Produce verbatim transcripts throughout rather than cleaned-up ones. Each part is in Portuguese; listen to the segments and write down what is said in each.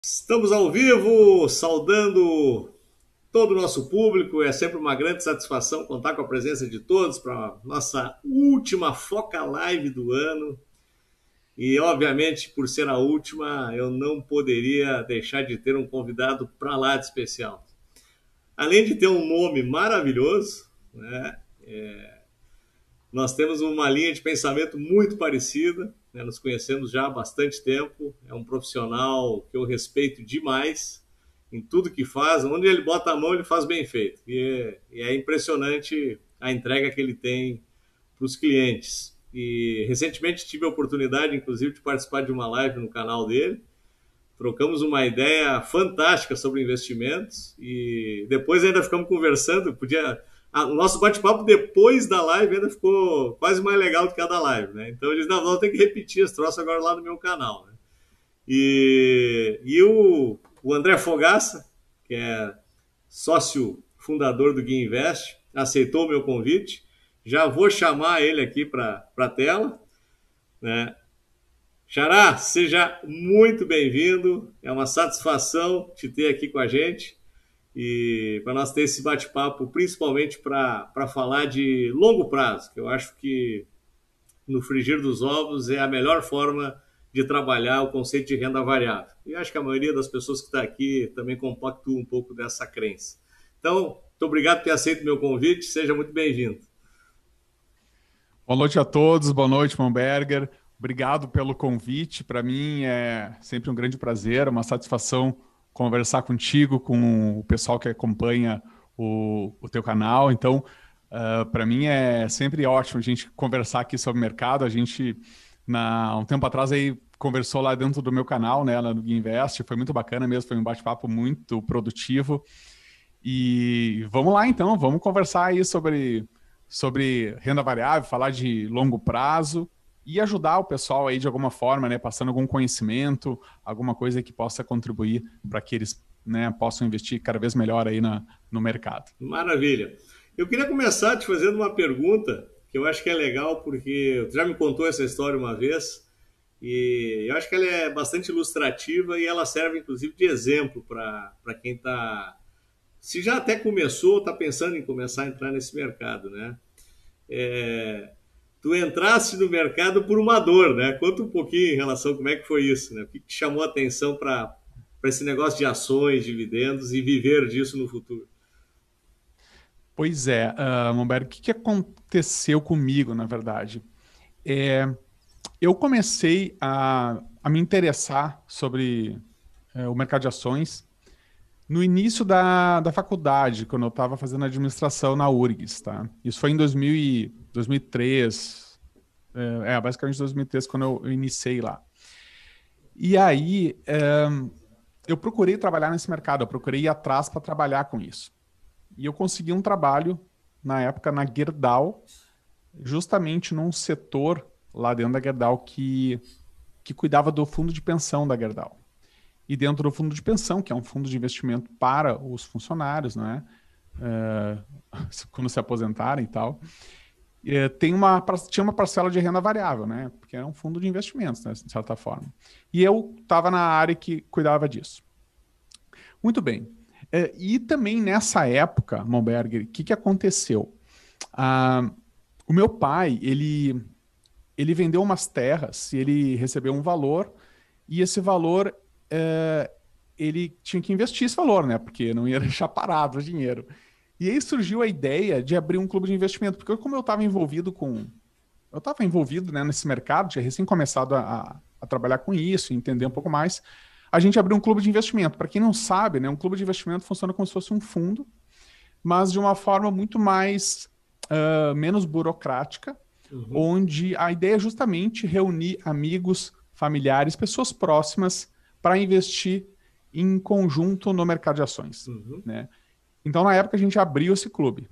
Estamos ao vivo, saudando todo o nosso público. É sempre uma grande satisfação contar com a presença de todos para a nossa última Foca Live do ano. E, obviamente, por ser a última, eu não poderia deixar de ter um convidado para lá de especial. Além de ter um nome maravilhoso, né? É, nós temos uma linha de pensamento muito parecida, né? Nos conhecemos já há bastante tempo. É um profissional que eu respeito demais em tudo que faz. Onde ele bota a mão, ele faz bem feito. E é, e é impressionante a entrega que ele tem para os clientes. E recentemente tive a oportunidade, inclusive, de participar de uma live no canal dele. Trocamos uma ideia fantástica sobre investimentos e depois ainda ficamos conversando. Podia, ah, o nosso bate-papo depois da live ainda ficou quase mais legal do que a da live, né? Então eles não, não tem que repetir esse troço agora lá no meu canal, né? E, e o, o André Fogaça, que é sócio fundador do Gui Invest, aceitou o meu convite. Já vou chamar ele aqui para a tela, né? Xará, seja muito bem-vindo. É uma satisfação te ter aqui com a gente e para nós ter esse bate-papo, principalmente para falar de longo prazo, que eu acho que no frigir dos ovos é a melhor forma de trabalhar o conceito de renda variável. E acho que a maioria das pessoas que está aqui também compactua um pouco dessa crença. Então, muito obrigado por ter aceito o meu convite. Seja muito bem-vindo. Boa noite a todos, boa noite, Momberger. Obrigado pelo convite. Para mim é sempre um grande prazer, uma satisfação conversar contigo, com o pessoal que acompanha o, o teu canal. Então, uh, para mim é sempre ótimo a gente conversar aqui sobre o mercado. A gente, na, um tempo atrás, aí conversou lá dentro do meu canal, né, lá no Gui Invest. Foi muito bacana mesmo, foi um bate-papo muito produtivo. E vamos lá, então, vamos conversar aí sobre... sobre renda variável, falar de longo prazo e ajudar o pessoal aí de alguma forma, né, passando algum conhecimento, alguma coisa que possa contribuir para que eles, né, possam investir cada vez melhor aí na, no mercado. Maravilha. Eu queria começar te fazendo uma pergunta que eu acho que é legal porque tu já me contou essa história uma vez e eu acho que ela é bastante ilustrativa e ela serve inclusive de exemplo para quem está, se já até começou, está pensando em começar a entrar nesse mercado, né? É, tu entraste no mercado por uma dor, né? Conta um pouquinho em relação a como é que foi isso, né? O que te chamou a atenção para para esse negócio de ações, dividendos e viver disso no futuro? Pois é, uh, Momberg, o que, que aconteceu comigo, na verdade? É, eu comecei a, a me interessar sobre é, o mercado de ações no início da, da faculdade, quando eu estava fazendo administração na U R G S, tá? Isso foi em dois mil e, dois mil e três, é, é, basicamente dois mil e três, quando eu, eu iniciei lá. E aí, é, eu procurei trabalhar nesse mercado, eu procurei ir atrás para trabalhar com isso. E eu consegui um trabalho, na época, na Gerdau, justamente num setor lá dentro da Gerdau que, que cuidava do fundo de pensão da Gerdau. E dentro do fundo de pensão, que é um fundo de investimento para os funcionários, né? É, quando se aposentarem e tal, é, tem uma, tinha uma parcela de renda variável, né? Porque é um fundo de investimentos, né? De certa forma. E eu estava na área que cuidava disso. Muito bem. É, e também nessa época, Momberger, o que, que aconteceu? Ah, o meu pai, ele, ele vendeu umas terras e ele recebeu um valor, e esse valor é, ele tinha que investir esse valor, né? Porque não ia deixar parado o dinheiro. E aí surgiu a ideia de abrir um clube de investimento, porque como eu estava envolvido com... Eu estava envolvido, né, nesse mercado, tinha recém começado a, a trabalhar com isso, entender um pouco mais. A gente abriu um clube de investimento. Para quem não sabe, né, um clube de investimento funciona como se fosse um fundo, mas de uma forma muito mais uh, menos burocrática, Uhum. onde a ideia é justamente reunir amigos, familiares, pessoas próximas para investir em conjunto no mercado de ações, Uhum. né? Então, na época, a gente abriu esse clube.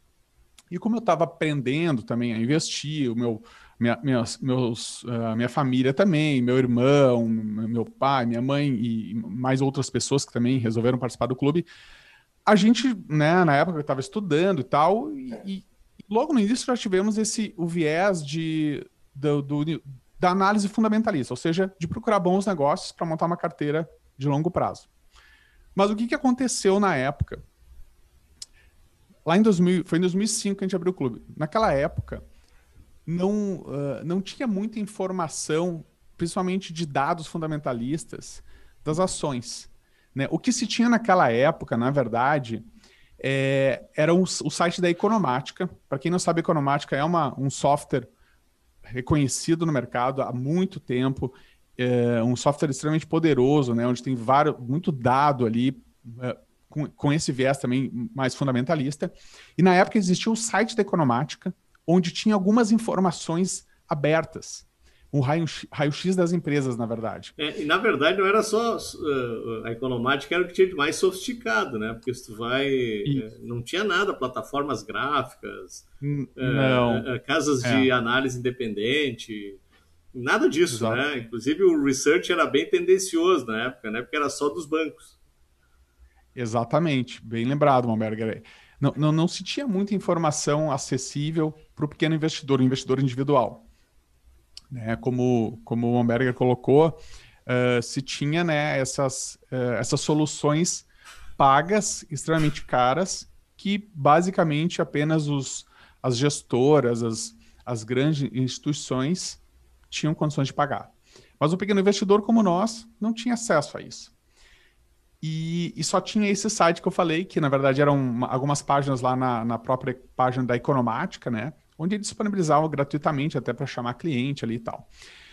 E como eu estava aprendendo também a investir, o meu, minha, minhas, meus, uh, minha família também, meu irmão, meu pai, minha mãe e mais outras pessoas que também resolveram participar do clube, a gente, né, na época eu estava estudando e tal, e, e logo no início já tivemos esse, o viés de, do, do, da análise fundamentalista, ou seja, de procurar bons negócios para montar uma carteira de longo prazo. Mas o que, que aconteceu na época? Lá em dois mil, foi em dois mil e cinco que a gente abriu o clube. Naquela época, não, uh, não tinha muita informação, principalmente de dados fundamentalistas, das ações. Né? O que se tinha naquela época, na verdade, é, era um, o site da Economática. Para quem não sabe, a Economática é uma, um software reconhecido no mercado há muito tempo, é um software extremamente poderoso, né, onde tem vários, muito dado ali, é, com, com esse viés também mais fundamentalista. E na época existia o site da Economática, onde tinha algumas informações abertas, um raio-x raio das empresas, na verdade. É, e na verdade não era só uh, a Economática, era o que tinha de mais sofisticado, né? Porque se tu vai, uh, não tinha nada, plataformas gráficas, não, uh, uh, casas é. de análise independente, nada disso, Exato. né? Inclusive o research era bem tendencioso na época, né? Porque era só dos bancos. Exatamente, bem lembrado, Malberger. Não, não, não se tinha muita informação acessível para o pequeno investidor, o investidor individual. Né, como, como o Amberger colocou, uh, se tinha, né, essas, uh, essas soluções pagas, extremamente caras, que basicamente apenas os, as gestoras, as, as grandes instituições tinham condições de pagar. Mas o pequeno investidor, como nós, não tinha acesso a isso. E, e só tinha esse site que eu falei, que na verdade eram uma, algumas páginas lá na, na própria página da Economática, né? Onde eles disponibilizavam gratuitamente até para chamar cliente ali e tal.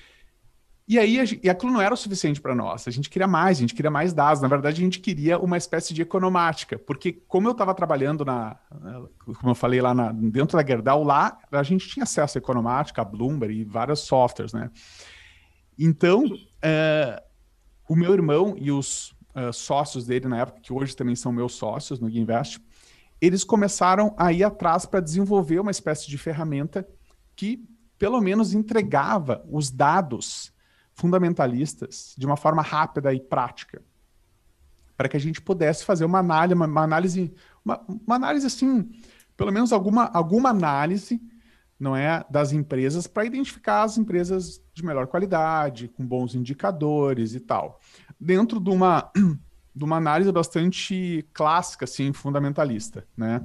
E aí, a, e aquilo não era o suficiente para nós. A gente queria mais, a gente queria mais dados. Na verdade, a gente queria uma espécie de economática, porque como eu estava trabalhando na, como eu falei lá na, dentro da Gerdau, lá a gente tinha acesso à economática, a Bloomberg e vários softwares, né? Então, uh, o meu irmão e os uh, sócios dele na época, que hoje também são meus sócios no Guinvest, eles começaram a ir atrás para desenvolver uma espécie de ferramenta que, pelo menos, entregava os dados fundamentalistas de uma forma rápida e prática, para que a gente pudesse fazer uma análise, uma, uma análise, uma, uma análise assim, pelo menos alguma, alguma análise, não é, das empresas, para identificar as empresas de melhor qualidade, com bons indicadores e tal, dentro de uma de uma análise bastante clássica, assim, fundamentalista, né?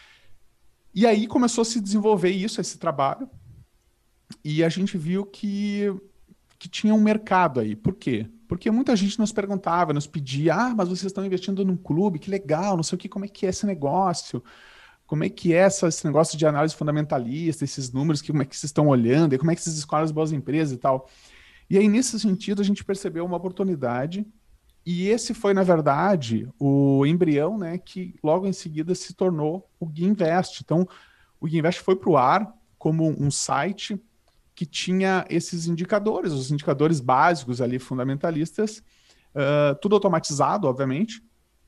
E aí começou a se desenvolver isso, esse trabalho, e a gente viu que, que tinha um mercado aí. Por quê? Porque muita gente nos perguntava, nos pedia, ah, mas vocês estão investindo num clube, que legal, não sei o que, como é que é esse negócio? Como é que é essa, esse negócio de análise fundamentalista, esses números, que, como é que vocês estão olhando, e como é que vocês escolhem as boas empresas e tal? E aí, nesse sentido, a gente percebeu uma oportunidade. E esse foi, na verdade, o embrião, né, que logo em seguida se tornou o Guinvest. Então, o Guinvest foi para o ar como um site que tinha esses indicadores, os indicadores básicos ali, fundamentalistas, uh, tudo automatizado, obviamente,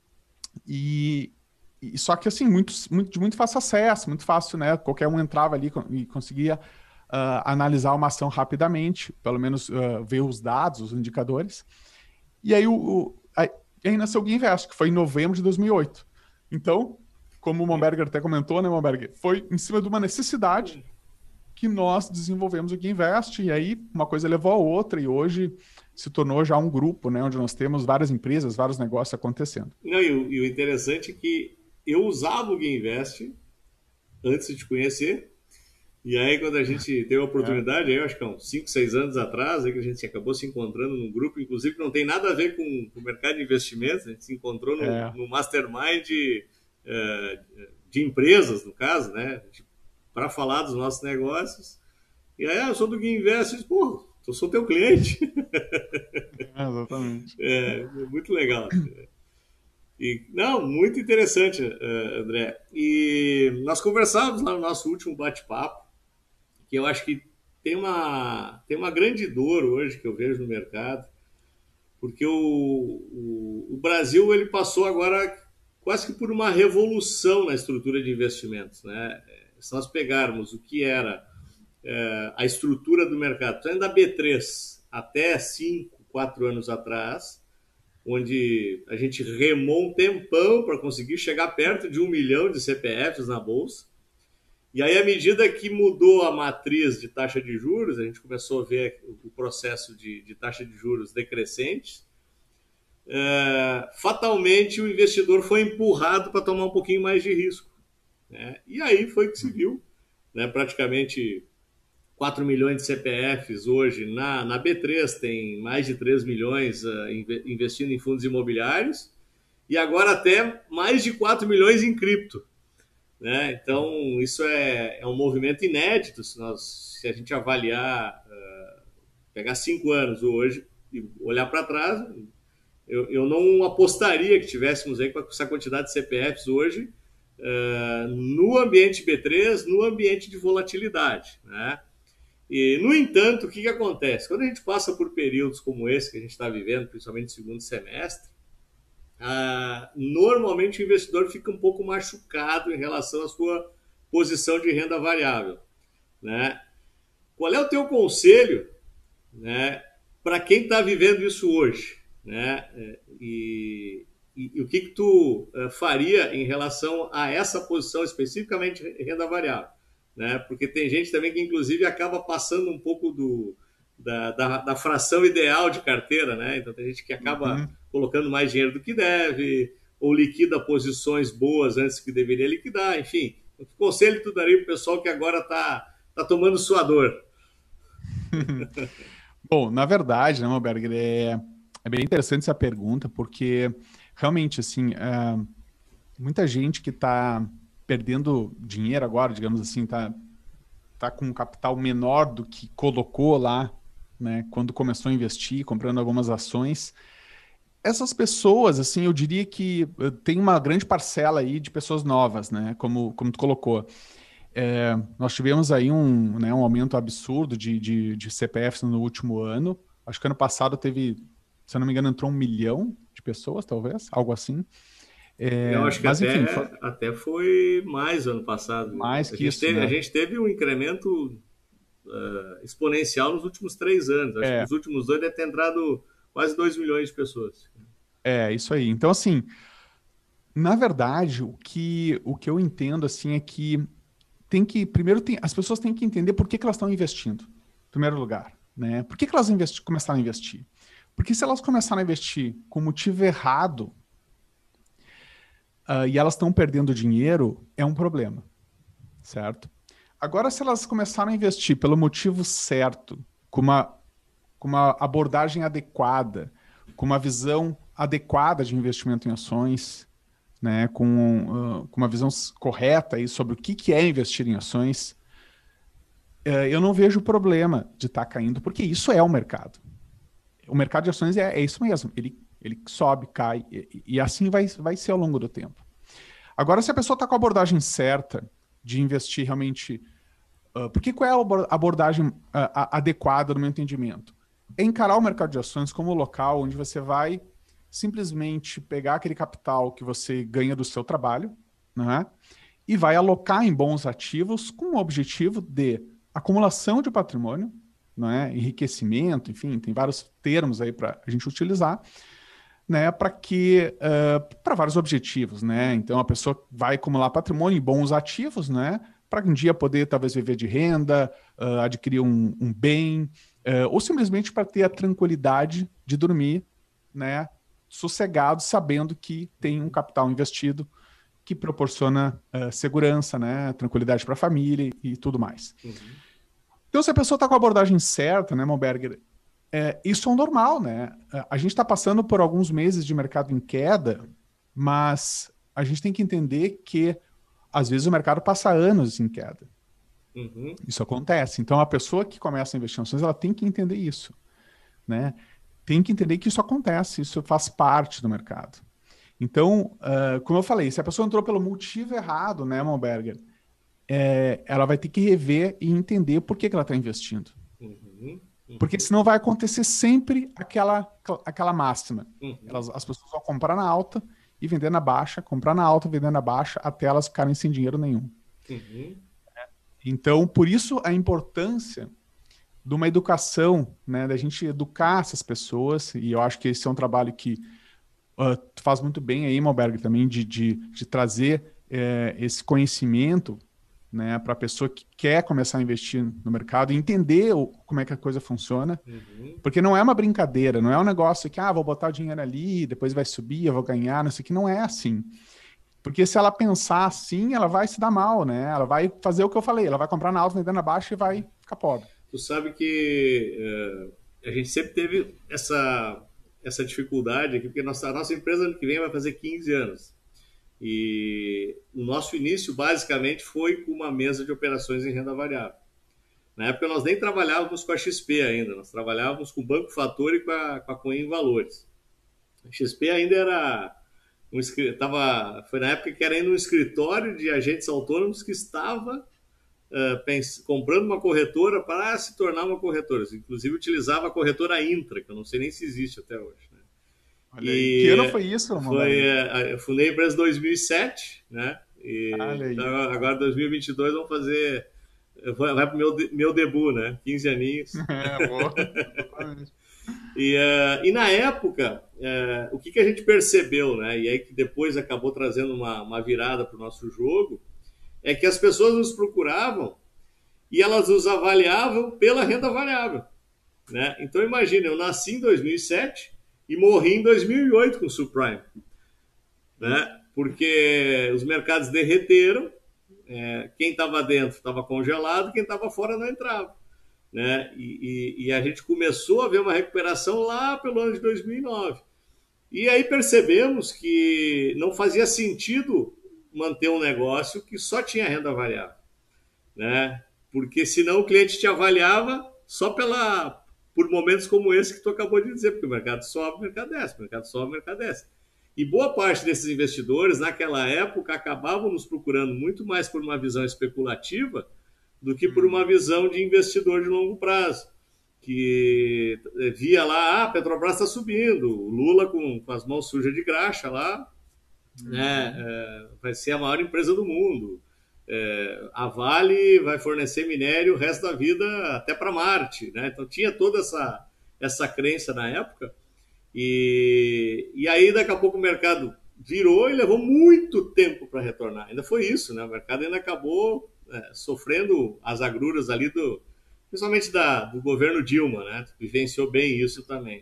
e, e só que, assim, muito, muito, de muito fácil acesso, muito fácil, né, qualquer um entrava ali e conseguia uh, analisar uma ação rapidamente, pelo menos uh, ver os dados, os indicadores. E aí, o, o, aí, aí nasceu o Guinvest, que foi em novembro de dois mil e oito. Então, como o Momberger até comentou, né, Momberger? Foi em cima de uma necessidade que nós desenvolvemos o Guinvest, e aí uma coisa levou a outra, e hoje se tornou já um grupo, né, onde nós temos várias empresas, vários negócios acontecendo. Não, e, o, e o interessante é que eu usava o Guinvest antes de te conhecer. E aí, quando a gente teve a oportunidade, é. aí, eu acho que há uns cinco, seis anos atrás, aí que a gente acabou se encontrando num grupo, inclusive que não tem nada a ver com, com o mercado de investimentos, a gente se encontrou no, é. no mastermind de, de empresas, no caso, né, para falar dos nossos negócios. E aí, ah, eu sou do Guinvest, eu disse, pô, eu sou teu cliente. É, exatamente. É, muito legal. E, não, muito interessante, André. E nós conversávamos lá no nosso último bate-papo, que eu acho que tem uma, tem uma grande dor hoje que eu vejo no mercado, porque o, o, o Brasil ele passou agora quase que por uma revolução na estrutura de investimentos, né? Se nós pegarmos o que era é, a estrutura do mercado, saindo da B três até cinco, quatro anos atrás, onde a gente remou um tempão para conseguir chegar perto de um milhão de C P Fs na bolsa. E aí, à medida que mudou a matriz de taxa de juros, a gente começou a ver o processo de, de taxa de juros decrescente. é, fatalmente o investidor foi empurrado para tomar um pouquinho mais de risco, né? E aí foi que se viu, né? Praticamente quatro milhões de C P Fs hoje na, na B três, tem mais de três milhões uh, investindo em fundos imobiliários, e agora até mais de quatro milhões em cripto, né? Então, isso é, é um movimento inédito. Se, nós, se a gente avaliar, uh, pegar cinco anos hoje e olhar para trás, eu, eu não apostaria que tivéssemos aí com essa quantidade de C P Fs hoje uh, no ambiente B três, no ambiente de volatilidade, né? E, no entanto, o que, que acontece? Quando a gente passa por períodos como esse que a gente está vivendo, principalmente no segundo semestre, ah, normalmente o investidor fica um pouco machucado em relação à sua posição de renda variável, né? Qual é o teu conselho, né, para quem está vivendo isso hoje, né? E, e, e o que, que tu uh, faria em relação a essa posição especificamente renda variável, né? Porque tem gente também que inclusive acaba passando um pouco do, da, da, da fração ideal de carteira, né? Então tem gente que acaba Uhum. colocando mais dinheiro do que deve, ou liquida posições boas antes que deveria liquidar, enfim. Que conselho tu daria para o pessoal que agora está tá tomando sua dor? Bom, na verdade, né, Malberger, é, é bem interessante essa pergunta, porque realmente, assim, é, muita gente que está perdendo dinheiro agora, digamos assim, está tá com um capital menor do que colocou lá, né, quando começou a investir, comprando algumas ações. Essas pessoas, assim, eu diria que eh, tem uma grande parcela aí de pessoas novas, né, como, como tu colocou. É, nós tivemos aí um, né, um aumento absurdo de, de, de C P Fs no último ano. Acho que ano passado teve, se eu não me engano, entrou um milhão de pessoas, talvez, algo assim. Eu É, acho que mas, enfim, foi até, até foi mais ano passado. mais A que gente isso, teve, a né? gente teve um incremento uh, exponencial nos últimos três anos. Acho que É, nos últimos dois deve ter entrado quase dois milhões de pessoas. é isso aí. Então, assim, na verdade, o que, o que eu entendo, assim, é que tem que, primeiro, tem, as pessoas têm que entender por que, que elas estão investindo, em primeiro lugar, né? Por que, que elas investi, começaram a investir? Porque se elas começaram a investir com motivo errado, uh, e elas estão perdendo dinheiro, é um problema, certo? Agora, se elas começaram a investir pelo motivo certo, com uma, com uma abordagem adequada, com uma visão adequada de investimento em ações, né, com, uh, com uma visão correta aí sobre o que, que é investir em ações, uh, eu não vejo problema de estar tá caindo, porque isso é o mercado. O mercado de ações é, é isso mesmo, ele, ele sobe, cai, e, e assim vai, vai ser ao longo do tempo. Agora, se a pessoa está com a abordagem certa de investir realmente... Uh, porque qual é a abordagem uh, adequada no meu entendimento? É encarar o mercado de ações como um local onde você vai simplesmente pegar aquele capital que você ganha do seu trabalho, né, e vai alocar em bons ativos com o objetivo de acumulação de patrimônio, né, enriquecimento, enfim, tem vários termos aí para a gente utilizar, né, para que uh, para vários objetivos, né? Então a pessoa vai acumular patrimônio em bons ativos, né, para um dia poder talvez viver de renda, uh, adquirir um, um bem, uh, ou simplesmente para ter a tranquilidade de dormir, né, sossegado, sabendo que tem um capital investido que proporciona uh, segurança, né, tranquilidade para a família e, e tudo mais. Uhum. Então, se a pessoa está com a abordagem certa, né, Malberger, é, isso é um normal, né? A gente está passando por alguns meses de mercado em queda, mas a gente tem que entender que às vezes o mercado passa anos em queda. Uhum. Isso acontece. Então, a pessoa que começa a investir em ações, ela tem que entender isso, né? Tem que entender que isso acontece, isso faz parte do mercado. Então, uh, como eu falei, se a pessoa entrou pelo motivo errado, né, Malberger, é, ela vai ter que rever e entender por que, que ela está investindo. Uhum. Uhum. Porque senão vai acontecer sempre aquela, aquela máxima. Uhum. Elas, as pessoas vão comprar na alta e vender na baixa, comprar na alta, vender na baixa, até elas ficarem sem dinheiro nenhum. Uhum. Então, por isso a importância de uma educação, né, da gente educar essas pessoas, e eu acho que esse é um trabalho que uh, tu faz muito bem aí, Malberg, também, de, de, de trazer é, esse conhecimento né, para a pessoa que quer começar a investir no mercado e entender o, como é que a coisa funciona, Uhum. porque não é uma brincadeira, não é um negócio que, ah, vou botar o dinheiro ali, depois vai subir, eu vou ganhar, não sei o que, não é assim. Porque se ela pensar assim, ela vai se dar mal, né? Ela vai fazer o que eu falei, ela vai comprar na alta, vender na baixa e vai ficar pobre. Tu sabe que eh, a gente sempre teve essa, essa dificuldade aqui, porque nossa, a nossa empresa ano que vem vai fazer quinze anos. E o nosso início, basicamente, foi com uma mesa de operações em renda variável. Na época, nós nem trabalhávamos com a X P ainda, nós trabalhávamos com o Banco Fator e com a, com a Coin Valores. A X P ainda era um, tava, foi na época que era ainda um escritório de agentes autônomos que estava uh, pens, comprando uma corretora para se tornar uma corretora. Inclusive, utilizava a corretora Intra, que eu não sei nem se existe até hoje. Né? Olha aí. E que ano foi isso, foi, uh, Eu fundei a empresa em dois mil e sete, né? E então, agora em dois mil e vinte e dois vamos fazer... Vai para o meu, meu debut, né? quinze aninhos. É, boa. e, uh, e na época, uh, o que, que a gente percebeu, né? E aí que depois acabou trazendo uma, uma virada para o nosso jogo, é que as pessoas nos procuravam e elas nos avaliavam pela renda variável. Né? Então imagina, eu nasci em dois mil e sete e morri em dois mil e oito com o subprime. Né? Porque os mercados derreteram, é, quem estava dentro estava congelado, quem estava fora não entrava. Né? E, e, e a gente começou a ver uma recuperação lá pelo ano de dois mil e nove. E aí percebemos que não fazia sentido manter um negócio que só tinha renda variável. Né? Porque senão o cliente te avaliava só pela, por momentos como esse que tu acabou de dizer, porque o mercado sobe, o mercado desce, o mercado sobe, o mercado desce. E boa parte desses investidores, naquela época, acabavam nos procurando muito mais por uma visão especulativa do que por uma visão de investidor de longo prazo. Que via lá, ah, a Petrobras está subindo, o Lula com, com as mãos sujas de graxa lá, uhum. né, é, vai ser a maior empresa do mundo. É, a Vale vai fornecer minério o resto da vida até para Marte. Né? Então tinha toda essa, essa crença na época. E, e aí, daqui a pouco, o mercado virou e levou muito tempo para retornar. Ainda foi isso, né? O mercado ainda acabou é, sofrendo as agruras ali, do, principalmente da, do governo Dilma, né? Vivenciou bem isso também.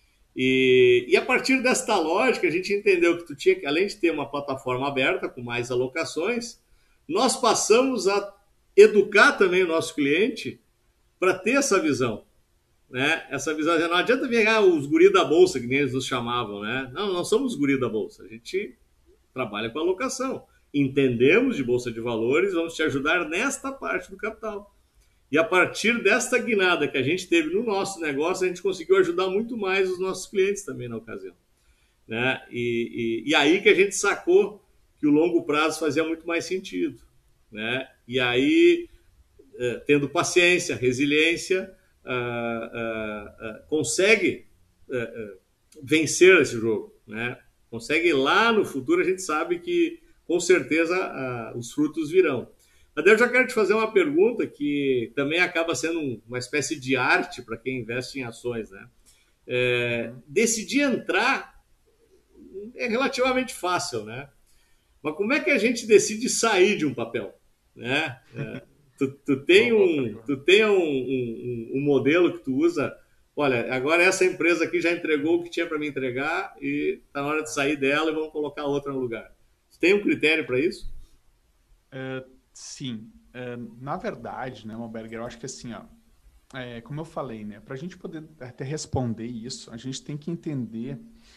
E, e a partir desta lógica, a gente entendeu que tu tinha que, além de ter uma plataforma aberta com mais alocações, nós passamos a educar também o nosso cliente para ter essa visão. Né? Essa visão, não adianta vir ah, os guris da bolsa, que nem eles nos chamavam, né? Não, não somos os guris da bolsa, a gente trabalha com alocação, entendemos de bolsa de valores, vamos te ajudar nesta parte do capital. E a partir desta guinada que a gente teve no nosso negócio, a gente conseguiu ajudar muito mais os nossos clientes também na ocasião. Né? E, e, e aí que a gente sacou que o longo prazo fazia muito mais sentido. Né? E aí, tendo paciência, resiliência, Uh, uh, uh, consegue uh, uh, vencer esse jogo, né? Consegue lá no futuro, a gente sabe que com certeza uh, os frutos virão. Mas eu já quero te fazer uma pergunta que também acaba sendo um, uma espécie de arte para quem investe em ações, né? É, decidir entrar é relativamente fácil, né? Mas como é que a gente decide sair de um papel, né? É, Tu, tu tem, um, tu tem um, um, um modelo que tu usa, olha, agora essa empresa aqui já entregou o que tinha para me entregar e está na hora de sair dela e vamos colocar outra no lugar. Tu tem um critério para isso? Uh, sim. Uh, na verdade, né, Malberger, eu acho que assim, ó, é, como eu falei, né, para a gente poder até responder isso, a gente tem que entender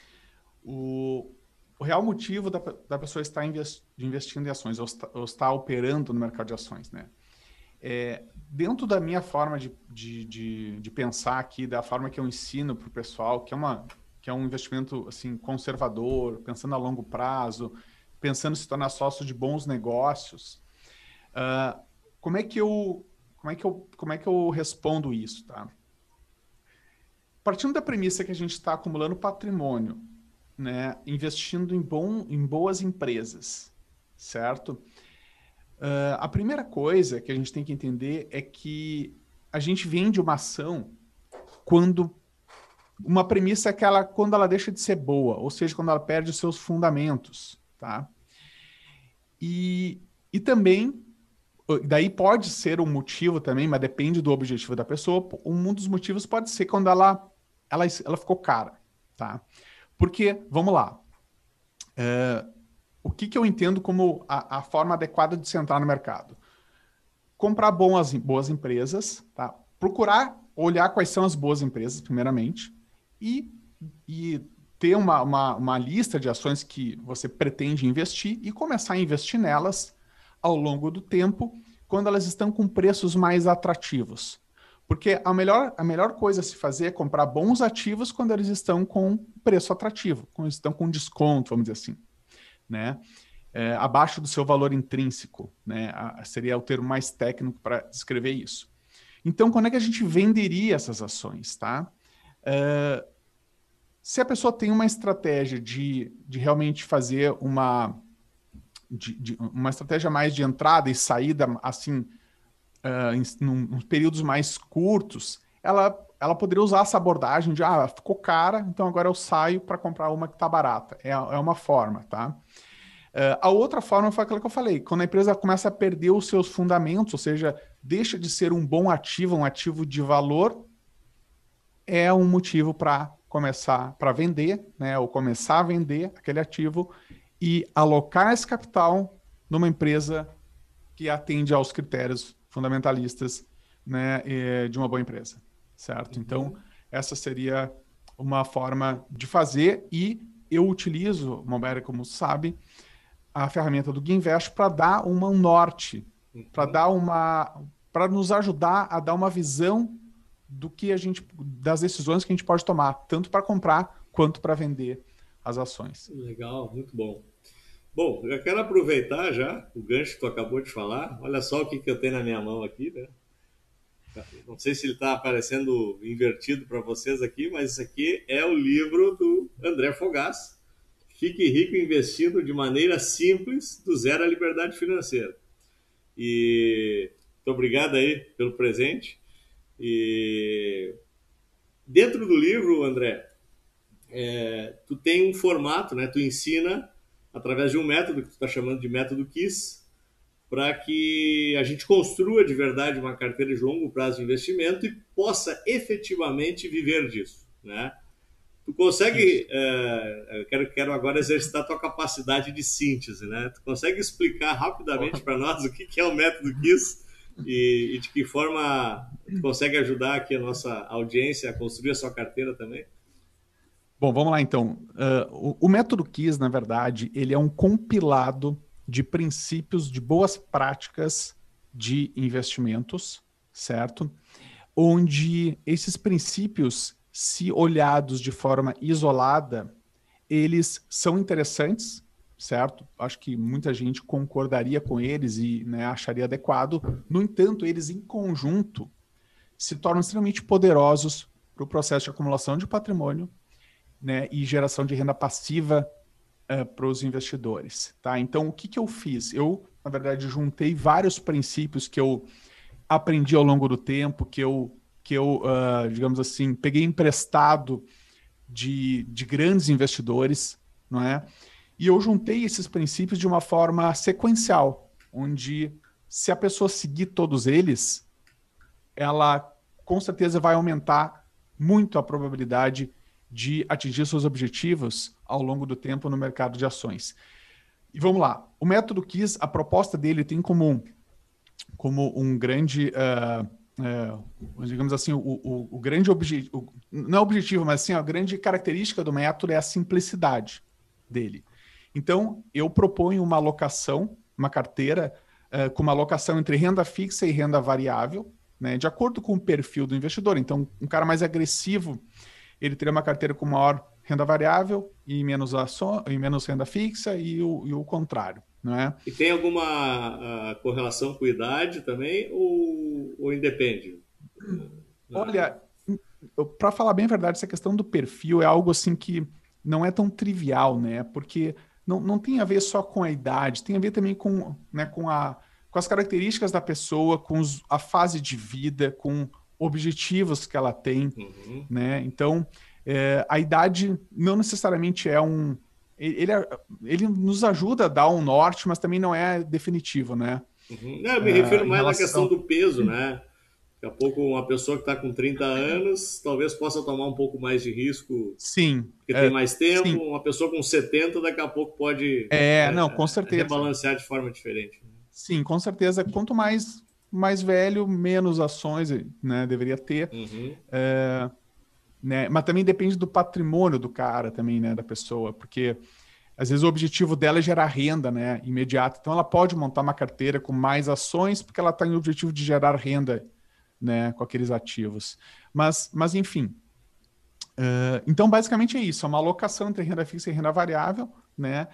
o, o real motivo da, da pessoa estar invest, investindo em ações ou, ou estar operando no mercado de ações, né? É, dentro da minha forma de, de, de, de pensar aqui, da forma que eu ensino para o pessoal, que é, uma, que é um investimento assim, conservador, pensando a longo prazo, pensando em se tornar sócio de bons negócios, uh, como, é que eu, como, é que eu, como é que eu respondo isso? Tá? Partindo da premissa que a gente está acumulando patrimônio, né, investindo em, bom, em boas empresas, certo? Uh, a primeira coisa que a gente tem que entender é que a gente vende uma ação quando uma premissa é que ela, quando ela deixa de ser boa, ou seja, quando ela perde os seus fundamentos, tá? E, e também Daí pode ser um motivo também, mas depende do objetivo da pessoa. Um dos motivos pode ser quando ela, ela, ela ficou cara, tá? Porque, vamos lá, é, o que, que eu entendo como a, a forma adequada de se entrar no mercado? Comprar boas, boas empresas, tá? Procurar olhar quais são as boas empresas, primeiramente, e, e ter uma, uma, uma lista de ações que você pretende investir e começar a investir nelas ao longo do tempo, quando elas estão com preços mais atrativos. Porque a melhor, a melhor coisa a se fazer é comprar bons ativos quando eles estão com preço atrativo, quando eles estão com desconto, vamos dizer assim, né? É, abaixo do seu valor intrínseco, né? A, seria o termo mais técnico para descrever isso. Então, quando é que a gente venderia essas ações, tá? Uh, se a pessoa tem uma estratégia de, de realmente fazer uma, de, de, uma estratégia mais de entrada e saída, assim, uh, em, num, em períodos mais curtos, ela, ela poderia usar essa abordagem de, ah, ficou cara, então agora eu saio para comprar uma que está barata. É, é uma forma, tá? Uh, a outra forma foi aquela que eu falei, quando a empresa começa a perder os seus fundamentos, ou seja, deixa de ser um bom ativo, um ativo de valor, é um motivo para começar, para vender, né, ou começar a vender aquele ativo e alocar esse capital numa empresa que atende aos critérios fundamentalistas, né, de uma boa empresa, certo? Uhum. Então, essa seria uma forma de fazer e eu utilizo, Momera, como sabe, a ferramenta do Guinvest para dar uma, um norte, uhum. para dar uma, para nos ajudar a dar uma visão do que a gente, das decisões que a gente pode tomar, tanto para comprar quanto para vender as ações. Legal, muito bom. Bom, eu quero aproveitar já o gancho que tu acabou de falar. Olha só o que, que eu tenho na minha mão aqui, né? Não sei se ele está aparecendo invertido para vocês aqui, mas isso aqui é o livro do André Fogás, Fique Rico Investindo de Maneira Simples, do Zero à Liberdade Financeira. E muito obrigado aí pelo presente. E dentro do livro, André, é, tu tem um formato, né? Tu ensina através de um método que tu está chamando de método KISS, para que a gente construa de verdade uma carteira de longo prazo de investimento e possa efetivamente viver disso, né? Tu consegue, uh, eu quero, quero agora exercitar a tua capacidade de síntese, né? Tu consegue explicar rapidamente para nós o que, que é o método KISS e, e de que forma tu consegue ajudar aqui a nossa audiência a construir a sua carteira também? Bom, vamos lá então. Uh, o, o método KISS, na verdade, ele é um compilado de princípios, de boas práticas de investimentos, certo? Onde esses princípios, se olhados de forma isolada, eles são interessantes, certo? Acho que muita gente concordaria com eles e, né, acharia adequado. No entanto, eles em conjunto se tornam extremamente poderosos para o processo de acumulação de patrimônio, né, e geração de renda passiva uh, para os investidores. Tá? Então, o que, que eu fiz? Eu, na verdade, juntei vários princípios que eu aprendi ao longo do tempo, que eu que eu, uh, digamos assim, peguei emprestado de, de grandes investidores, não é? E eu juntei esses princípios de uma forma sequencial, onde se a pessoa seguir todos eles, ela com certeza vai aumentar muito a probabilidade de atingir seus objetivos ao longo do tempo no mercado de ações. E vamos lá, o método KISS, a proposta dele tem como, como um grande... Uh, É, digamos assim, o, o, o grande objetivo, não é objetivo, mas assim, a grande característica do método é a simplicidade dele. Então, eu proponho uma alocação, uma carteira, uh, com uma alocação entre renda fixa e renda variável, né, de acordo com o perfil do investidor. Então, um cara mais agressivo, ele teria uma carteira com maior renda variável e menos, ação, e menos renda fixa e o, e o contrário. Não é? E tem alguma uh, correlação com idade também ou, ou independe? Olha, para falar bem a verdade, essa questão do perfil é algo assim que não é tão trivial, né? Porque não, não tem a ver só com a idade, tem a ver também com, né, com, a, com as características da pessoa, com os, a fase de vida, com objetivos que ela tem, uhum. né? Então, é, a idade não necessariamente é um... Ele, ele nos ajuda a dar um norte, mas também não é definitivo, né? Uhum. Não, eu me Uh, refiro em mais na questão relação... do peso, né? Daqui a pouco uma pessoa que está com trinta anos talvez possa tomar um pouco mais de risco Sim, porque tem é, mais tempo. sim. Uma pessoa com setenta daqui a pouco pode É, não, com é, certeza. rebalancear de forma diferente. Sim, com certeza. Quanto mais, mais velho, menos ações, né, deveria ter. Uhum. É, né? Mas também depende do patrimônio do cara também, né, da pessoa, porque às vezes o objetivo dela é gerar renda, né, imediata. Então ela pode montar uma carteira com mais ações porque ela tem o objetivo de gerar renda, né, com aqueles ativos. Mas, mas enfim. Uh, então basicamente é isso, é uma alocação entre renda fixa e renda variável, né?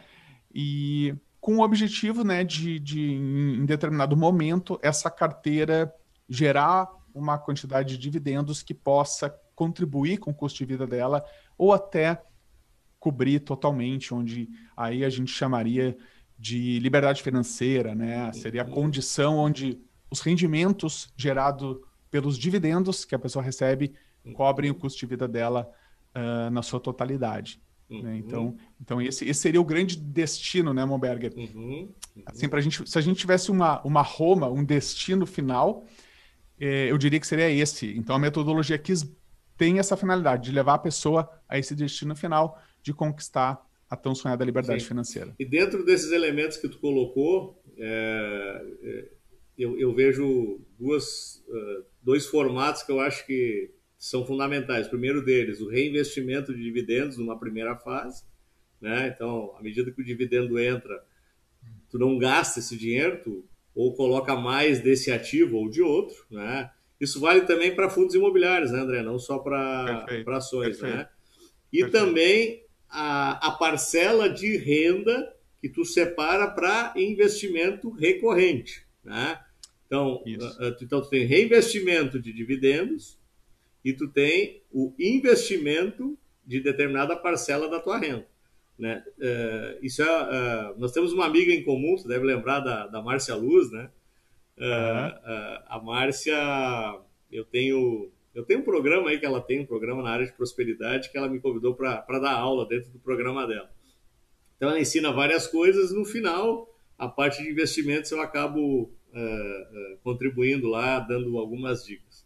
E com o objetivo, né, de, de em determinado momento essa carteira gerar uma quantidade de dividendos que possa contribuir com o custo de vida dela ou até cobrir totalmente, onde aí a gente chamaria de liberdade financeira, né? Seria a Uhum. condição onde os rendimentos gerados pelos dividendos que a pessoa recebe cobrem o Uhum. custo de vida dela uh, na sua totalidade. Né? Uhum. Então, então esse, esse seria o grande destino, né, Monberger? Uhum. Assim, Uhum. pra gente, se a gente tivesse uma, uma Roma, um destino final, eh, eu diria que seria esse. Então, a metodologia KISS tem essa finalidade de levar a pessoa a esse destino final de conquistar a tão sonhada liberdade Sim. financeira. E dentro desses elementos que tu colocou, é, é, eu, eu, vejo duas, uh, dois formatos que eu acho que são fundamentais. O primeiro deles, o reinvestimento de dividendos numa primeira fase, né? Então, à medida que o dividendo entra, tu não gasta esse dinheiro, tu ou coloca mais desse ativo ou de outro, né? Isso vale também para fundos imobiliários, né, André? Não só para Perfeito, ações, perfeito, né? E perfeito. também a, a parcela de renda que tu separa para investimento recorrente, né? Então, Isso. uh, então, tu tem reinvestimento de dividendos e tu tem o investimento de determinada parcela da tua renda. Né? Uh, isso é, uh, nós temos uma amiga em comum, você deve lembrar da, da Márcia Luz, né? Uh, Aham. uh, a Márcia, eu tenho, eu tenho um programa aí que ela tem, um programa na área de prosperidade que ela me convidou para dar aula dentro do programa dela. Então ela ensina várias coisas, no final, a parte de investimentos eu acabo uh, uh, contribuindo lá, dando algumas dicas.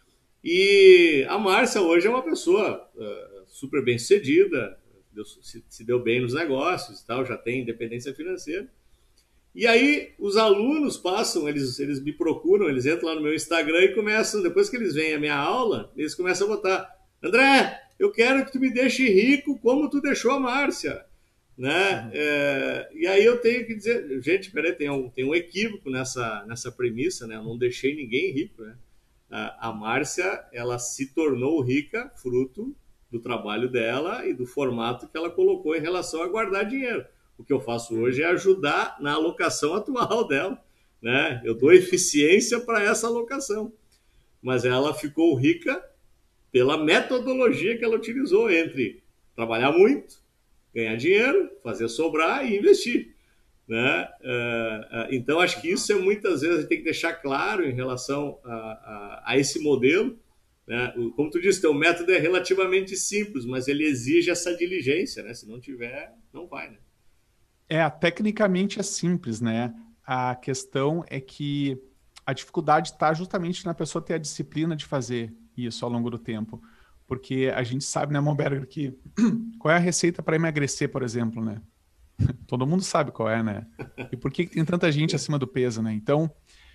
E a Márcia hoje é uma pessoa uh, super bem sucedida, se, se deu bem nos negócios e tal, já tem independência financeira. E aí os alunos passam, eles, eles me procuram, eles entram lá no meu Instagram e começam, depois que eles veem a minha aula, eles começam a botar: André, eu quero que tu me deixe rico como tu deixou a Márcia. Né? Uhum. É, e aí eu tenho que dizer, gente, peraí, tem um, tem um equívoco nessa, nessa premissa, né? Eu não deixei ninguém rico, né? A, a Márcia, ela se tornou rica fruto do trabalho dela e do formato que ela colocou em relação a guardar dinheiro. O que eu faço hoje é ajudar na alocação atual dela, né? Eu dou eficiência para essa alocação, mas ela ficou rica pela metodologia que ela utilizou entre trabalhar muito, ganhar dinheiro, fazer sobrar e investir, né? Então acho que isso é muitas vezes a gente tem que deixar claro em relação a, a, a esse modelo, né? Como tu disse, o método é relativamente simples, mas ele exige essa diligência, né? Se não tiver, não vai, né? É, tecnicamente é simples, né? A questão é que a dificuldade está justamente na pessoa ter a disciplina de fazer isso ao longo do tempo. Porque a gente sabe, né, Monberger, que qual é a receita para emagrecer, por exemplo, né? Todo mundo sabe qual é, né? E por que tem tanta gente acima do peso, né? Então,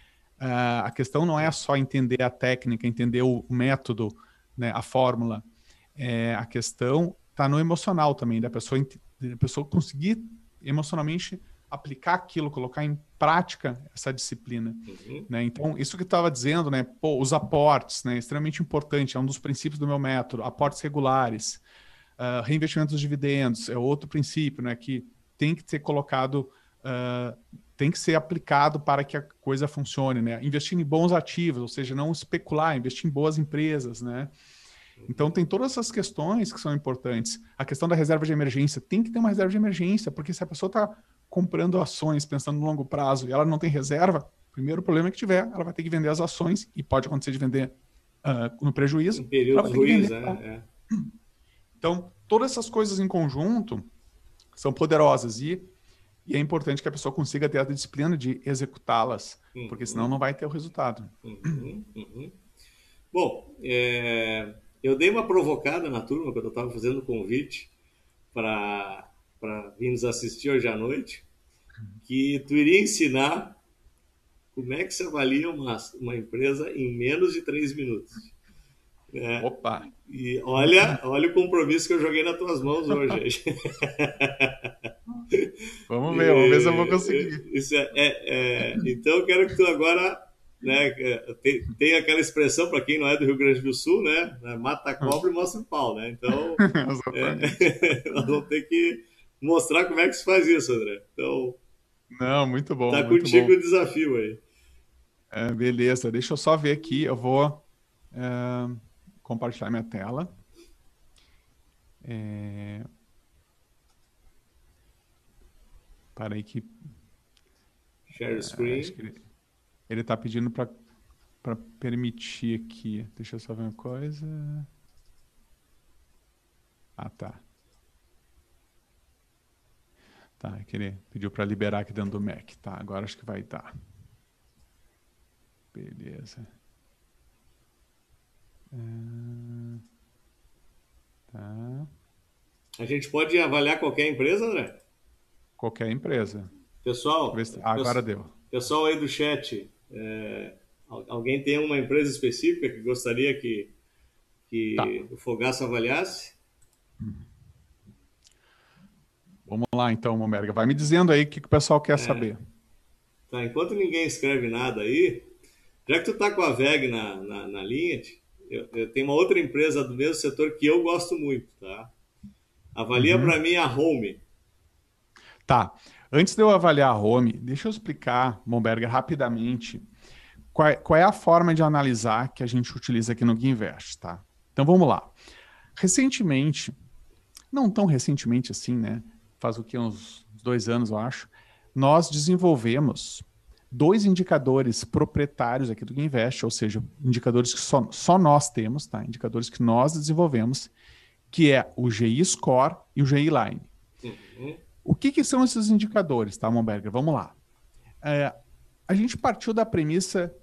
uh, a questão não é só entender a técnica, entender o método, né, a fórmula. É, a questão está no emocional também, da pessoa, da pessoa conseguir emocionalmente aplicar aquilo, colocar em prática essa disciplina. Uhum. Né? Então, isso que eu estava dizendo, né? Pô, os aportes, né? Extremamente importante, é um dos princípios do meu método. Aportes regulares, uh, reinvestimento dos dividendos, é outro princípio, né? Que tem que ser colocado, uh, tem que ser aplicado para que a coisa funcione, né? Investir em bons ativos, ou seja, não especular, investir em boas empresas, né? Então, tem todas essas questões que são importantes. A questão da reserva de emergência. Tem que ter uma reserva de emergência, porque se a pessoa está comprando ações pensando no longo prazo e ela não tem reserva, o primeiro problema que tiver, ela vai ter que vender as ações, e pode acontecer de vender uh, no prejuízo, Em ela vai períodos ter que ruins, vender. né? É. Então, todas essas coisas em conjunto são poderosas. E, E é importante que a pessoa consiga ter a disciplina de executá-las, Uhum. porque senão não vai ter o resultado. Uhum. Uhum. Bom, é, eu dei uma provocada na turma quando eu estava fazendo o convite para vir nos assistir hoje à noite, que tu iria ensinar como é que se avalia uma, uma empresa em menos de três minutos. É, Opa! e olha, olha o compromisso que eu joguei nas tuas mãos hoje. Vamos ver, vamos ver se eu vou conseguir. Isso é, é, é, então eu quero que tu agora, né, tem, tem aquela expressão para quem não é do Rio Grande do Sul, né, mata a cobra e mostra o pau, né? Então é, nós vamos ter que mostrar como é que se faz isso, André. Então, não, muito bom. Tá muito contigo bom. o desafio aí. É, beleza, deixa eu só ver aqui. Eu vou é, compartilhar minha tela. É... Para aí que... Share screen. É, acho que ele está pedindo para permitir aqui. Deixa eu só ver uma coisa. Ah, tá. Tá, é que ele pediu para liberar aqui dentro do Mac. Tá, agora acho que vai dar. Beleza. Uh, tá. A gente pode avaliar qualquer empresa, André? Qualquer empresa. Pessoal, se... ah, agora deu. Pessoal aí do chat, é, alguém tem uma empresa específica que gostaria que, que tá. o Fogaça avaliasse? Vamos lá então, Momberga. Vai me dizendo aí o que, que o pessoal quer é. saber. Tá, enquanto ninguém escreve nada aí, já que tu tá com a V E G na, na, na linha, eu, eu tenho uma outra empresa do mesmo setor que eu gosto muito, tá? Avalia uhum. para mim a Home. Tá. Antes de eu avaliar a Home, deixa eu explicar, Momberga, rapidamente qual, qual é a forma de analisar que a gente utiliza aqui no GuiInvest, tá? Então vamos lá. Recentemente, não tão recentemente assim, né? Faz o que, uns dois anos, eu acho, nós desenvolvemos dois indicadores proprietários aqui do GuiInvest, ou seja, indicadores que só, só nós temos, tá? Indicadores que nós desenvolvemos, que é o G I Score e o G I Line. Uhum. O que, que são esses indicadores, tá, Momberger? Vamos lá. É, a gente partiu da premissa,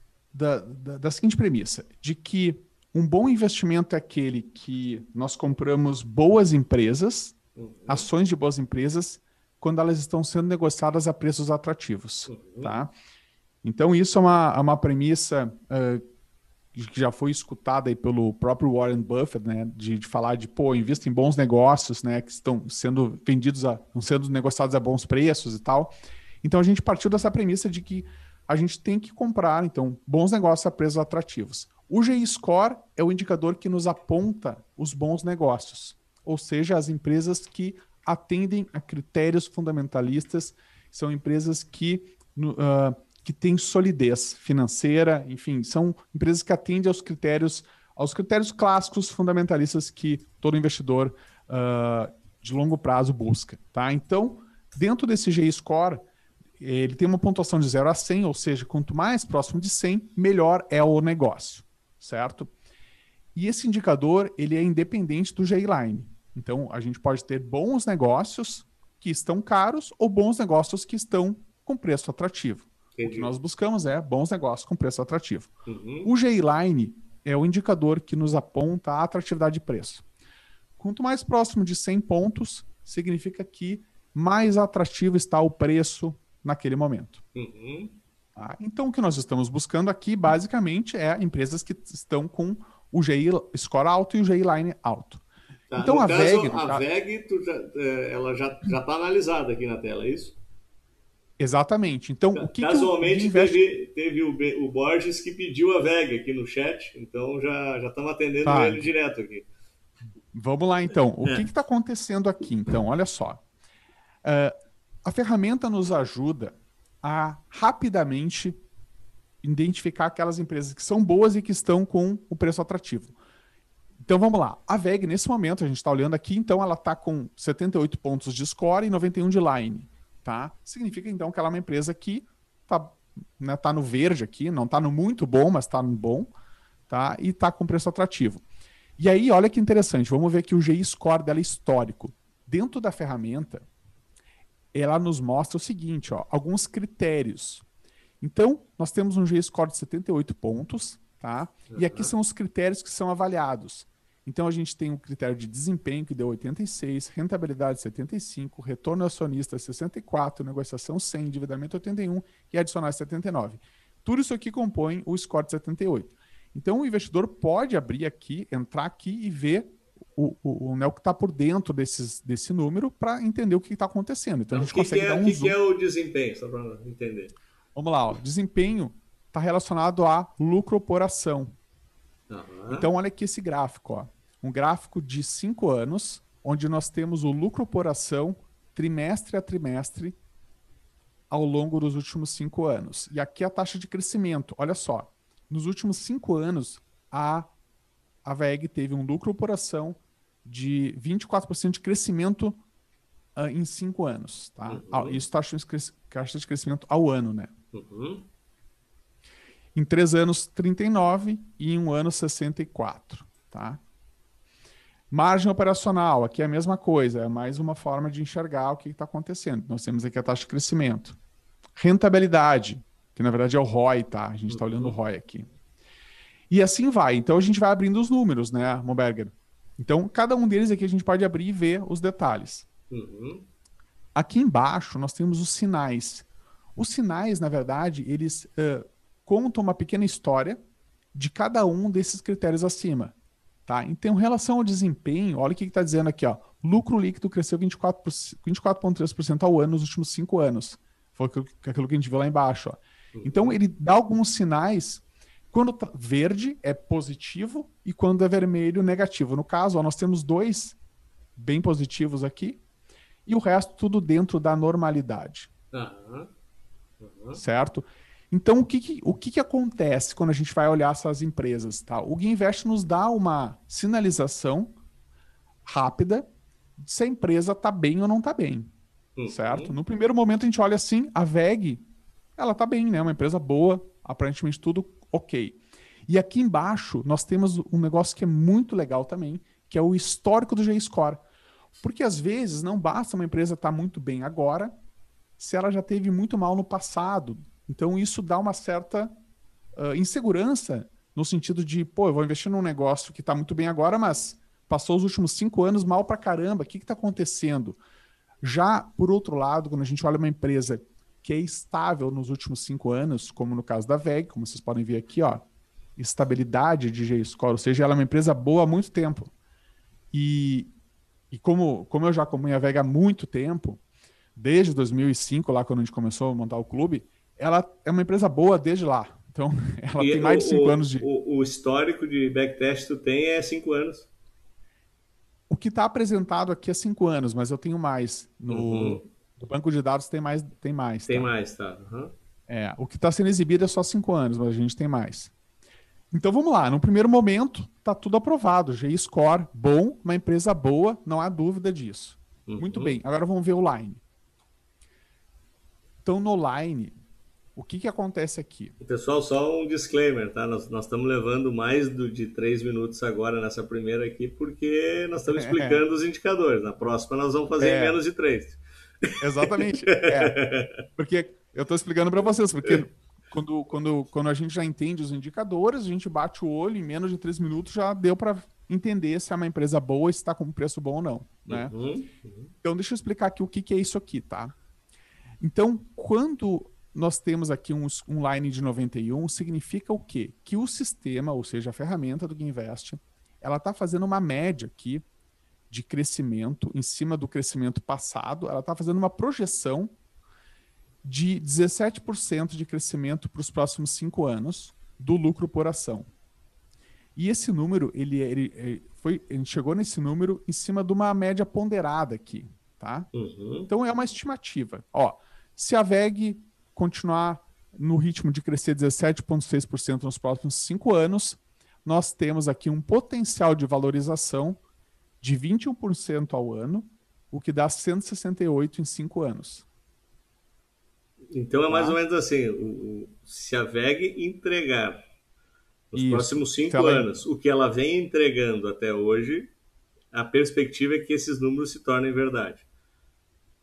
da, da, da seguinte premissa, de que um bom investimento é aquele que nós compramos boas empresas, uhum. ações de boas empresas, quando elas estão sendo negociadas a preços atrativos. Uhum. Tá? Então, isso é uma, é uma premissa uh, que já foi escutada aí pelo próprio Warren Buffett, né, de, de falar de, pô, invista em bons negócios, né, que estão sendo vendidos, a, estão sendo negociados a bons preços e tal. Então, a gente partiu dessa premissa de que a gente tem que comprar, então, bons negócios a preços atrativos. O G I Score é o indicador que nos aponta os bons negócios, ou seja, as empresas que atendem a critérios fundamentalistas, são empresas que, uh, que têm solidez financeira, enfim, são empresas que atendem aos critérios, aos critérios clássicos fundamentalistas que todo investidor uh, de longo prazo busca. Tá? Então, dentro desse G I Score, ele tem uma pontuação de zero a cem, ou seja, quanto mais próximo de cem, melhor é o negócio, certo? E esse indicador, ele é independente do G I Line. Então, a gente pode ter bons negócios que estão caros ou bons negócios que estão com preço atrativo. Entendi. O que nós buscamos é bons negócios com preço atrativo. Uhum. O G I Line é o indicador que nos aponta a atratividade de preço. Quanto mais próximo de cem pontos, significa que mais atrativo está o preço naquele momento. Uhum. Tá? Então, o que nós estamos buscando aqui, basicamente, é empresas que estão com o G I Score alto e o G I Line alto. Tá, então, no a caso, V E G... A caso... V E G, tu já, ela já está analisada aqui na tela, é isso? Exatamente. Então, o que Casualmente, que o investe... teve, teve o, o Borges que pediu a V E G aqui no chat, então já, já estamos atendendo tá. ele direto aqui. Vamos lá, então. O é. que está acontecendo aqui? Então, olha só. Uh, a ferramenta nos ajuda a rapidamente identificar aquelas empresas que são boas e que estão com o preço atrativo. Então vamos lá. A V E G, nesse momento, a gente está olhando aqui, então ela está com setenta e oito pontos de score e noventa e um de line. Tá? Significa então que ela é uma empresa que está, né, tá no verde aqui, não está no muito bom, mas está no bom, tá? E está com preço atrativo. E aí, olha que interessante, vamos ver aqui o G I Score dela histórico. Dentro da ferramenta, ela nos mostra o seguinte, ó, alguns critérios. Então, nós temos um G-score de setenta e oito pontos, tá? E aqui são os critérios que são avaliados. Então, a gente tem um critério de desempenho que deu oitenta e seis, rentabilidade setenta e cinco, retorno acionista sessenta e quatro, negociação cem, endividamento oitenta e um e adicionais setenta e nove. Tudo isso aqui compõe o score de setenta e oito. Então, o investidor pode abrir aqui, entrar aqui e ver o, o, o, né, o que está por dentro desses, desse número para entender o que está acontecendo. Então, então, a gente que consegue que é, dar um que zoom. que é o desempenho, só para entender? Vamos lá, ó. Desempenho está relacionado a lucro por ação. Uhum. Então, olha aqui esse gráfico, ó. Um gráfico de cinco anos, onde nós temos o lucro por ação trimestre a trimestre ao longo dos últimos cinco anos. E aqui a taxa de crescimento. Olha só, nos últimos cinco anos, a, a V E G teve um lucro por ação de vinte e quatro por cento de crescimento uh, em cinco anos. Tá? Uhum. Ah, isso taxa de, taxa de crescimento ao ano, né? Uhum. Em três anos, trinta e nove e em um ano, sessenta e quatro. Tá? Margem operacional, aqui é a mesma coisa, é mais uma forma de enxergar o que está acontecendo. Nós temos aqui a taxa de crescimento. Rentabilidade, que na verdade é o R O I, tá? A gente está Uhum. olhando o R O I aqui. E assim vai. Então a gente vai abrindo os números, né, Momberger? Então cada um deles aqui a gente pode abrir e ver os detalhes. Uhum. Aqui embaixo nós temos os sinais. Os sinais, na verdade, eles uh, contam uma pequena história de cada um desses critérios acima. Tá? Então, em relação ao desempenho, olha o que está dizendo aqui. Ó, lucro líquido cresceu vinte e quatro vírgula três por cento ao ano nos últimos cinco anos. Foi aquilo, aquilo que a gente viu lá embaixo. Ó. Uhum. Então, ele dá alguns sinais. Quando tá verde é positivo e quando é vermelho, negativo. No caso, ó, nós temos dois bem positivos aqui e o resto tudo dentro da normalidade. Uhum. Uhum. Certo? Então, o que, que, o que, que acontece quando a gente vai olhar essas empresas? Tá? O Guinvest nos dá uma sinalização rápida de se a empresa está bem ou não está bem. Uhum. Certo? No primeiro momento, a gente olha assim, a V E G, ela está bem, né? Uma empresa boa, aparentemente tudo ok. E aqui embaixo, nós temos um negócio que é muito legal também, que é o histórico do G-Score. Porque, às vezes, não basta uma empresa estar muito bem agora, se ela já teve muito mal no passado. Então, isso dá uma certa uh, insegurança no sentido de, pô, eu vou investir num negócio que está muito bem agora, mas passou os últimos cinco anos mal pra caramba, o que está acontecendo? Já, por outro lado, quando a gente olha uma empresa que é estável nos últimos cinco anos, como no caso da V E G, como vocês podem ver aqui, ó, estabilidade de G-Score, ou seja, ela é uma empresa boa há muito tempo. E, e como, como eu já acompanho a V E G há muito tempo, desde dois mil e cinco, lá quando a gente começou a montar o clube, ela é uma empresa boa desde lá. Então, ela e tem mais o, de cinco o, anos de... O, o histórico de backtest que tu tem é cinco anos. O que está apresentado aqui é cinco anos, mas eu tenho mais. No, uhum. no banco de dados tem mais. Tem mais, tem tá? mais, tá? Uhum. É, o que está sendo exibido é só cinco anos, mas a gente tem mais. Então, vamos lá. No primeiro momento, está tudo aprovado. G-Score, bom, uma empresa boa, não há dúvida disso. Uhum. Muito bem. Agora vamos ver o Line. Então, no Line, o que, que acontece aqui? Pessoal, só um disclaimer, tá? Nós, nós estamos levando mais do, de três minutos agora nessa primeira aqui, porque nós estamos explicando é. os indicadores. Na próxima nós vamos fazer é. em menos de três. Exatamente. É. Porque eu estou explicando para vocês, porque quando, quando, quando a gente já entende os indicadores, a gente bate o olho, em menos de três minutos já deu para entender se é uma empresa boa e se está com um preço bom ou não. Né? Uhum. Uhum. Então, deixa eu explicar aqui o que, que é isso aqui, tá? Então, quando nós temos aqui um, um line de noventa e um, significa o quê? Que o sistema, ou seja, a ferramenta do Guinvest, ela está fazendo uma média aqui de crescimento em cima do crescimento passado, ela está fazendo uma projeção de dezessete por cento de crescimento para os próximos cinco anos do lucro por ação. E esse número, ele, ele, ele, foi, ele chegou nesse número em cima de uma média ponderada aqui, tá? Uhum. Então é uma estimativa. Ó, se a V E G continuar no ritmo de crescer dezessete vírgula seis por cento nos próximos cinco anos, nós temos aqui um potencial de valorização de vinte e um por cento ao ano, o que dá cento e sessenta e oito em cinco anos. Então é mais tá? ou menos assim, o, o, se a V E G entregar nos Isso. próximos cinco ela... anos o que ela vem entregando até hoje, a perspectiva é que esses números se tornem verdade.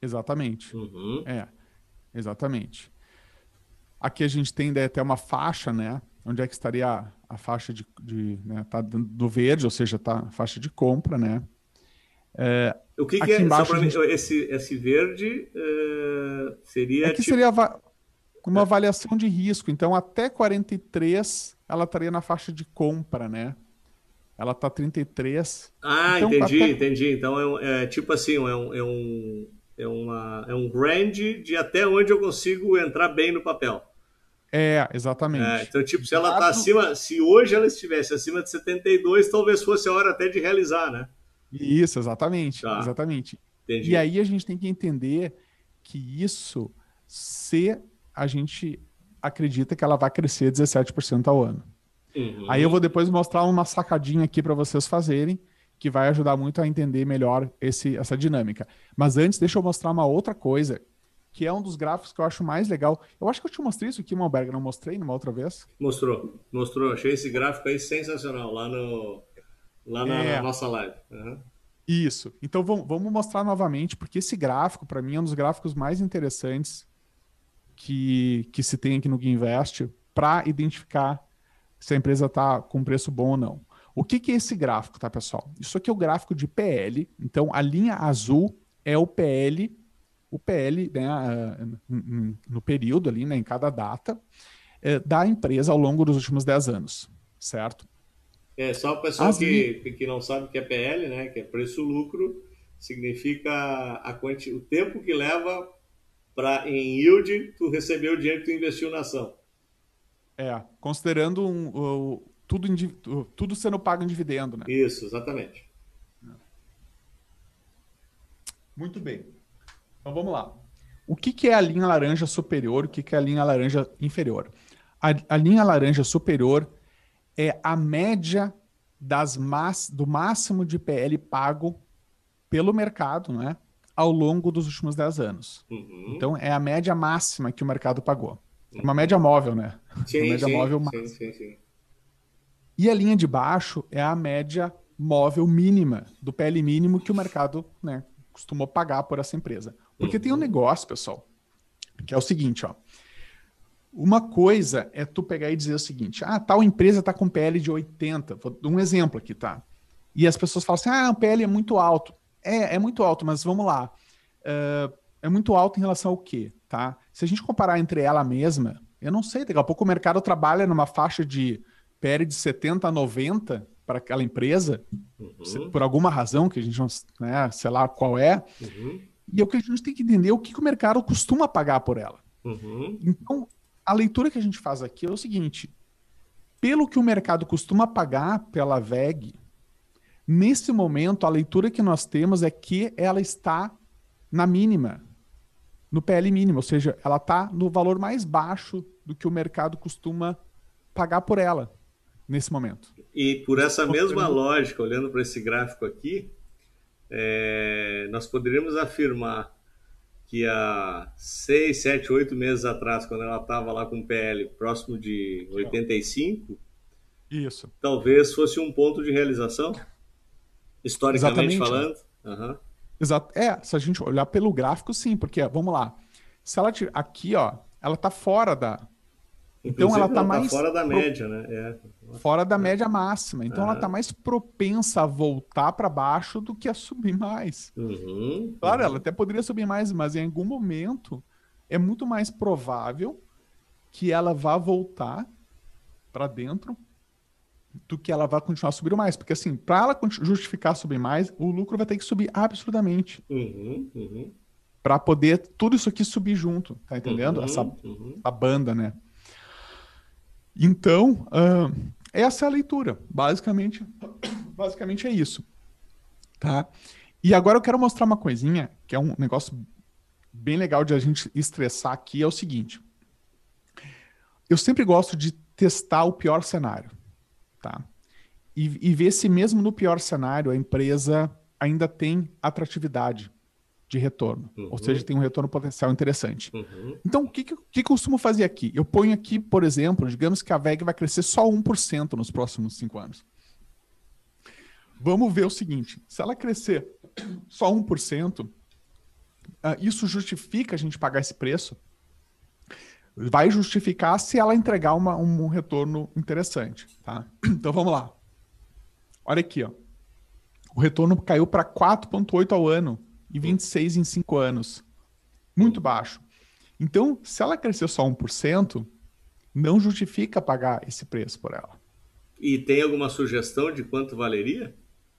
Exatamente. Uhum. É, exatamente. Aqui a gente tem daí até uma faixa, né? Onde é que estaria a, a faixa de, de né? Tá do verde, ou seja, tá a faixa de compra, né? É, O que, que aqui é, só embaixo para a mim, gente esse, esse verde eh, seria aqui tipo. seria ava- uma avaliação de risco. Então, até quarenta e três ela estaria na faixa de compra, né? Ela tá trinta e três. Ah, Então, entendi, até entendi. Então é, um- é tipo assim, é um, é um, é uma, é um range de até onde eu consigo entrar bem no papel. é, É, exatamente. então, tipo, se ela tá Dado acima, se hoje ela estivesse acima de setenta e dois, talvez fosse a hora até de realizar, né? Isso, exatamente, Tá, exatamente. E entendi. aí a gente tem que entender que isso, se a gente acredita que ela vai crescer dezessete por cento ao ano. Aí eu vou Uhum. depois mostrar uma sacadinha aqui para vocês fazerem, que vai ajudar muito a entender melhor esse, essa dinâmica. Mas antes, deixa eu mostrar uma outra coisa, que é um dos gráficos que eu acho mais legal. Eu acho que eu te mostrei isso aqui, Malberg, não mostrei numa outra vez? Mostrou, mostrou. Achei esse gráfico aí sensacional lá no, lá na, na É, nossa live. Uhum. isso. Então vamos, vamos mostrar novamente, porque esse gráfico, para mim, é um dos gráficos mais interessantes que, que se tem aqui no Guinvest para identificar se a empresa está com preço bom ou não. O que, que é esse gráfico, tá, pessoal? Isso aqui é o gráfico de P L. Então, a linha azul é o P L, o P L, né, no período ali, né, em cada data, é, da empresa ao longo dos últimos dez anos, certo? É, só o pessoal As li... que, que não sabe o que é P L, né? Que é preço-lucro, significa a quanti, o tempo que leva para em yield tu receber o dinheiro que tu investiu na ação. É, considerando um, o, tudo, tudo sendo pago em dividendo, né? Isso, exatamente. Muito bem. Então vamos lá. O que, que é a linha laranja superior? O que, que é a linha laranja inferior? A, a linha laranja superior é a média das mass, do máximo de P L pago pelo mercado, né, ao longo dos últimos dez anos. Uhum, Então, é a média máxima que o mercado pagou. É uma média uhum. móvel, né? Uma Sim, média sim, móvel sim, máxima. sim, sim. E a linha de baixo é a média móvel mínima, do P L mínimo que o mercado, né, costumou pagar por essa empresa. Porque tem um Uhum, negócio, pessoal, que é o seguinte, ó. Uma coisa é tu pegar e dizer o seguinte: ah, tal empresa está com P L de oitenta. Vou dar um exemplo aqui, tá? E as pessoas falam assim: ah, o P L é muito alto. É, é muito alto, mas vamos lá. Uh, é muito alto em relação ao quê, tá? Se a gente comparar entre ela mesma, eu não sei, daqui a pouco o mercado trabalha numa faixa de P L de setenta a noventa para aquela empresa, uhum, por alguma razão que a gente não, né, sei lá qual é, uhum, e é o que a gente tem que entender o que, que o mercado costuma pagar por ela. uhum, Então, a leitura que a gente faz aqui é o seguinte: pelo que o mercado costuma pagar pela V E G, nesse momento a leitura que nós temos é que ela está na mínima, no P L mínimo, ou seja, ela está no valor mais baixo do que o mercado costuma pagar por ela nesse momento. E por Isso essa mesma considerando... lógica, olhando para esse gráfico aqui, é, nós poderíamos afirmar que há seis, sete, oito meses atrás, quando ela estava lá com o P L próximo de Aqui, ó. oitenta e cinco, Isso. talvez fosse um ponto de realização, historicamente Exatamente. Ó. falando. Uhum. Exato. É, se a gente olhar pelo gráfico, sim, porque, ó, vamos lá. Se ela tiver aqui, ó, ela está fora da. Então ela Inclusive, está não, está mais fora da pro... média, né? É. fora da média máxima. Então ela está Uhum. mais propensa a voltar para baixo do que a subir mais. Uhum. Claro, ela até poderia subir mais, mas em algum momento é muito mais provável que ela vá voltar para dentro do que ela vai continuar subindo mais. Porque assim, para ela justificar subir mais, o lucro vai ter que subir absurdamente Uhum. Uhum. para poder tudo isso aqui subir junto, tá entendendo? Essa, Uhum. Uhum. essa banda, né? Então, uh, essa é a leitura. Basicamente, basicamente é isso, tá? E agora eu quero mostrar uma coisinha, que é um negócio bem legal de a gente estressar aqui, é o seguinte. Eu sempre gosto de testar o pior cenário, tá? E, e ver se mesmo no pior cenário a empresa ainda tem atratividade de retorno. Ou seja, Uhum. tem um retorno potencial interessante. Uhum. Então, o que, que, que eu costumo fazer aqui? Eu ponho aqui, por exemplo, digamos que a V E G vai crescer só um por cento nos próximos cinco anos. Vamos ver o seguinte, se ela crescer só um por cento, uh, isso justifica a gente pagar esse preço? Vai justificar se ela entregar uma, um retorno interessante, tá? Então vamos lá. Olha aqui, ó. O retorno caiu para quatro vírgula oito ao ano e vinte e seis em cinco anos. Muito baixo. Então, se ela crescer só um por cento, não justifica pagar esse preço por ela. E tem alguma sugestão de quanto valeria?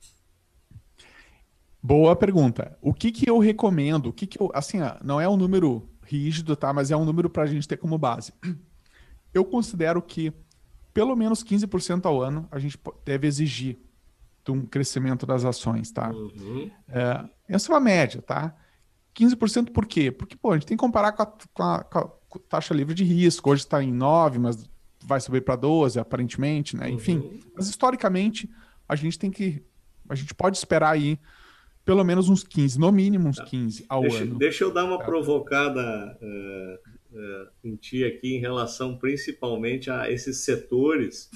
Boa pergunta. O que que eu recomendo? O que que eu, assim, não é um número rígido, tá? Mas é um número para a gente ter como base. Eu considero que pelo menos quinze por cento ao ano a gente deve exigir de um crescimento das ações, tá? Uhum. É, essa é uma média, tá? quinze por cento por quê? Porque, pô, a gente tem que comparar com a, com a, com a taxa livre de risco. Hoje está em nove, mas vai subir para doze, aparentemente, né? Enfim, Uhum. mas historicamente a gente tem que, a gente pode esperar aí pelo menos uns quinze, no mínimo uns quinze ao deixa, ano. Deixa eu dar uma tá? provocada uh, uh, em ti aqui em relação principalmente a esses setores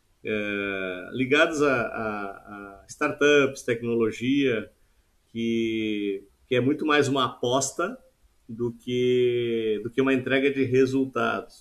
uh, ligados a, a, a startups, tecnologia, que, que é muito mais uma aposta do que, do que uma entrega de resultados.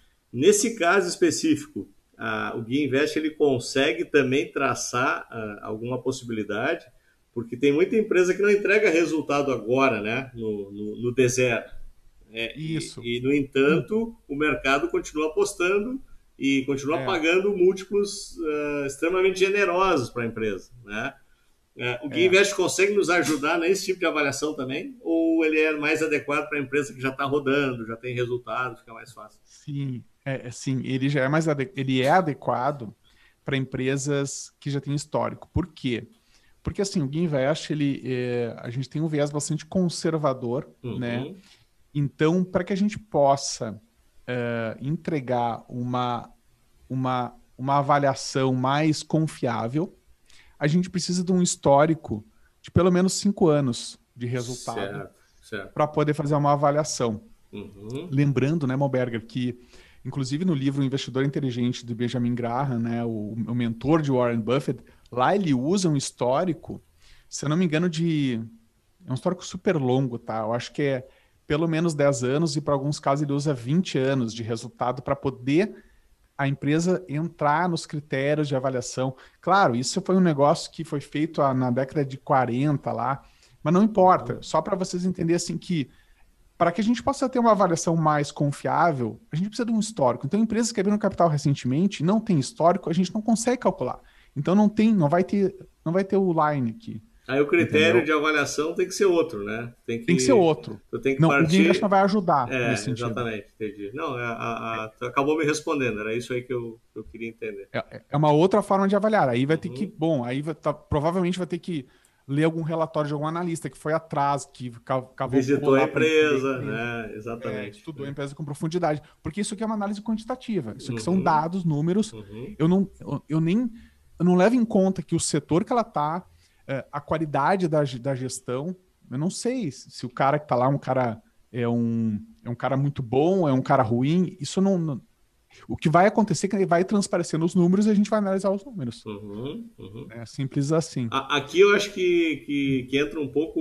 Nesse caso específico, a, o Guia Invest ele consegue também traçar a, alguma possibilidade, porque tem muita empresa que não entrega resultado agora, né, no, no, no deserto. É, Isso. E, e, no entanto, o mercado continua apostando e continua é. pagando múltiplos uh, extremamente generosos para a empresa, né? Uh, o Guia é. Invest consegue nos ajudar nesse tipo de avaliação também? Ou ele é mais adequado para a empresa que já está rodando, já tem resultado, fica mais fácil? Sim, é, sim, ele já é mais ade... ele é adequado para empresas que já têm histórico. Por quê? Porque assim, o Guia Invest, ele, é... a gente tem um viés bastante conservador, uhum. né? Então, para que a gente possa é, entregar uma, uma, uma avaliação mais confiável, a gente precisa de um histórico de pelo menos cinco anos de resultado para poder fazer uma avaliação. Uhum. Lembrando, né, Malberger, que inclusive no livro O Investidor Inteligente, de Benjamin Graham, né, o, o mentor de Warren Buffett, lá ele usa um histórico, se eu não me engano, de... é um histórico super longo, tá? Eu acho que é pelo menos dez anos e para alguns casos ele usa vinte anos de resultado para poder a empresa entrar nos critérios de avaliação. Claro, isso foi um negócio que foi feito na década de quarenta lá, mas não importa, só para vocês entenderem assim que para que a gente possa ter uma avaliação mais confiável, a gente precisa de um histórico. Então, empresas que abriram capital recentemente não tem histórico, a gente não consegue calcular. Então, não tem, não vai ter, não vai ter o line aqui. Aí o critério entendeu? De avaliação tem que ser outro, né? Tem que, tem que ser outro. Tem que não, partir... O Guia Invest não vai ajudar é, nesse sentido. Exatamente, entendi. Não, a, a, a... acabou me respondendo, era isso aí que eu, que eu queria entender. É, é uma outra forma de avaliar. Aí vai uhum. ter que, bom, aí vai, tá, provavelmente vai ter que ler algum relatório de algum analista que foi atrás, que cavou visitou a empresa, né? Exatamente. É, estudou a empresa com profundidade. Porque isso aqui é uma análise quantitativa. Isso aqui uhum. são dados, números. Uhum. Eu, não, eu, eu nem eu não levo em conta que o setor que ela está, é, a qualidade da, da gestão, eu não sei se o cara que está lá é um cara, é um, é um cara muito bom, é um cara ruim. Isso não... não o que vai acontecer é que ele vai transparecer nos números e a gente vai analisar os números. Uhum, uhum. É simples assim. Aqui eu acho que, que, que entra um pouco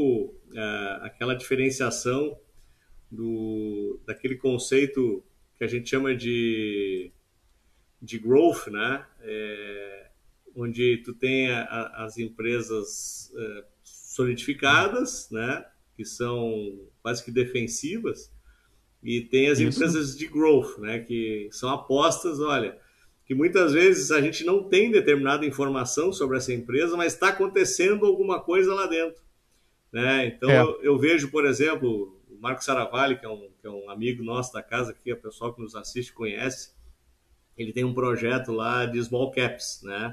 uh, aquela diferenciação do, daquele conceito que a gente chama de, de growth, né? É, onde tu tem a, a, as empresas uh, solidificadas, né? Que são quase que defensivas. E tem as Isso. empresas de growth, né, que são apostas, olha, que muitas vezes a gente não tem determinada informação sobre essa empresa, mas está acontecendo alguma coisa lá dentro. Né? Então, é. eu, eu vejo, por exemplo, o Marco Saravalli, que é, um, que é um amigo nosso da casa, que o pessoal que nos assiste conhece, ele tem um projeto lá de small caps, né?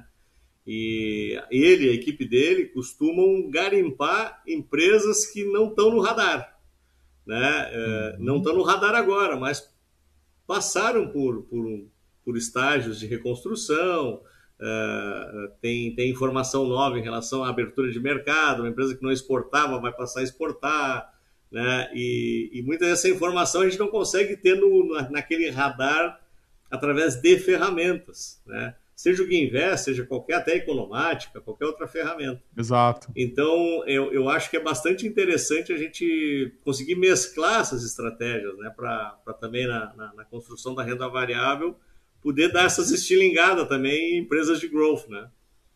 E ele e a equipe dele costumam garimpar empresas que não estão no radar. Né? Uhum. Não estão no radar agora, mas passaram por, por, por estágios de reconstrução, uh, tem, tem informação nova em relação à abertura de mercado, uma empresa que não exportava vai passar a exportar, né? e, e muita dessa informação a gente não consegue ter no, naquele radar através de ferramentas. Né? seja o Guinvest, seja qualquer, até economática, qualquer outra ferramenta. Exato. Então, eu, eu acho que é bastante interessante a gente conseguir mesclar essas estratégias, né, para também na, na, na construção da renda variável poder dar essas estilingadas também em empresas de growth, né?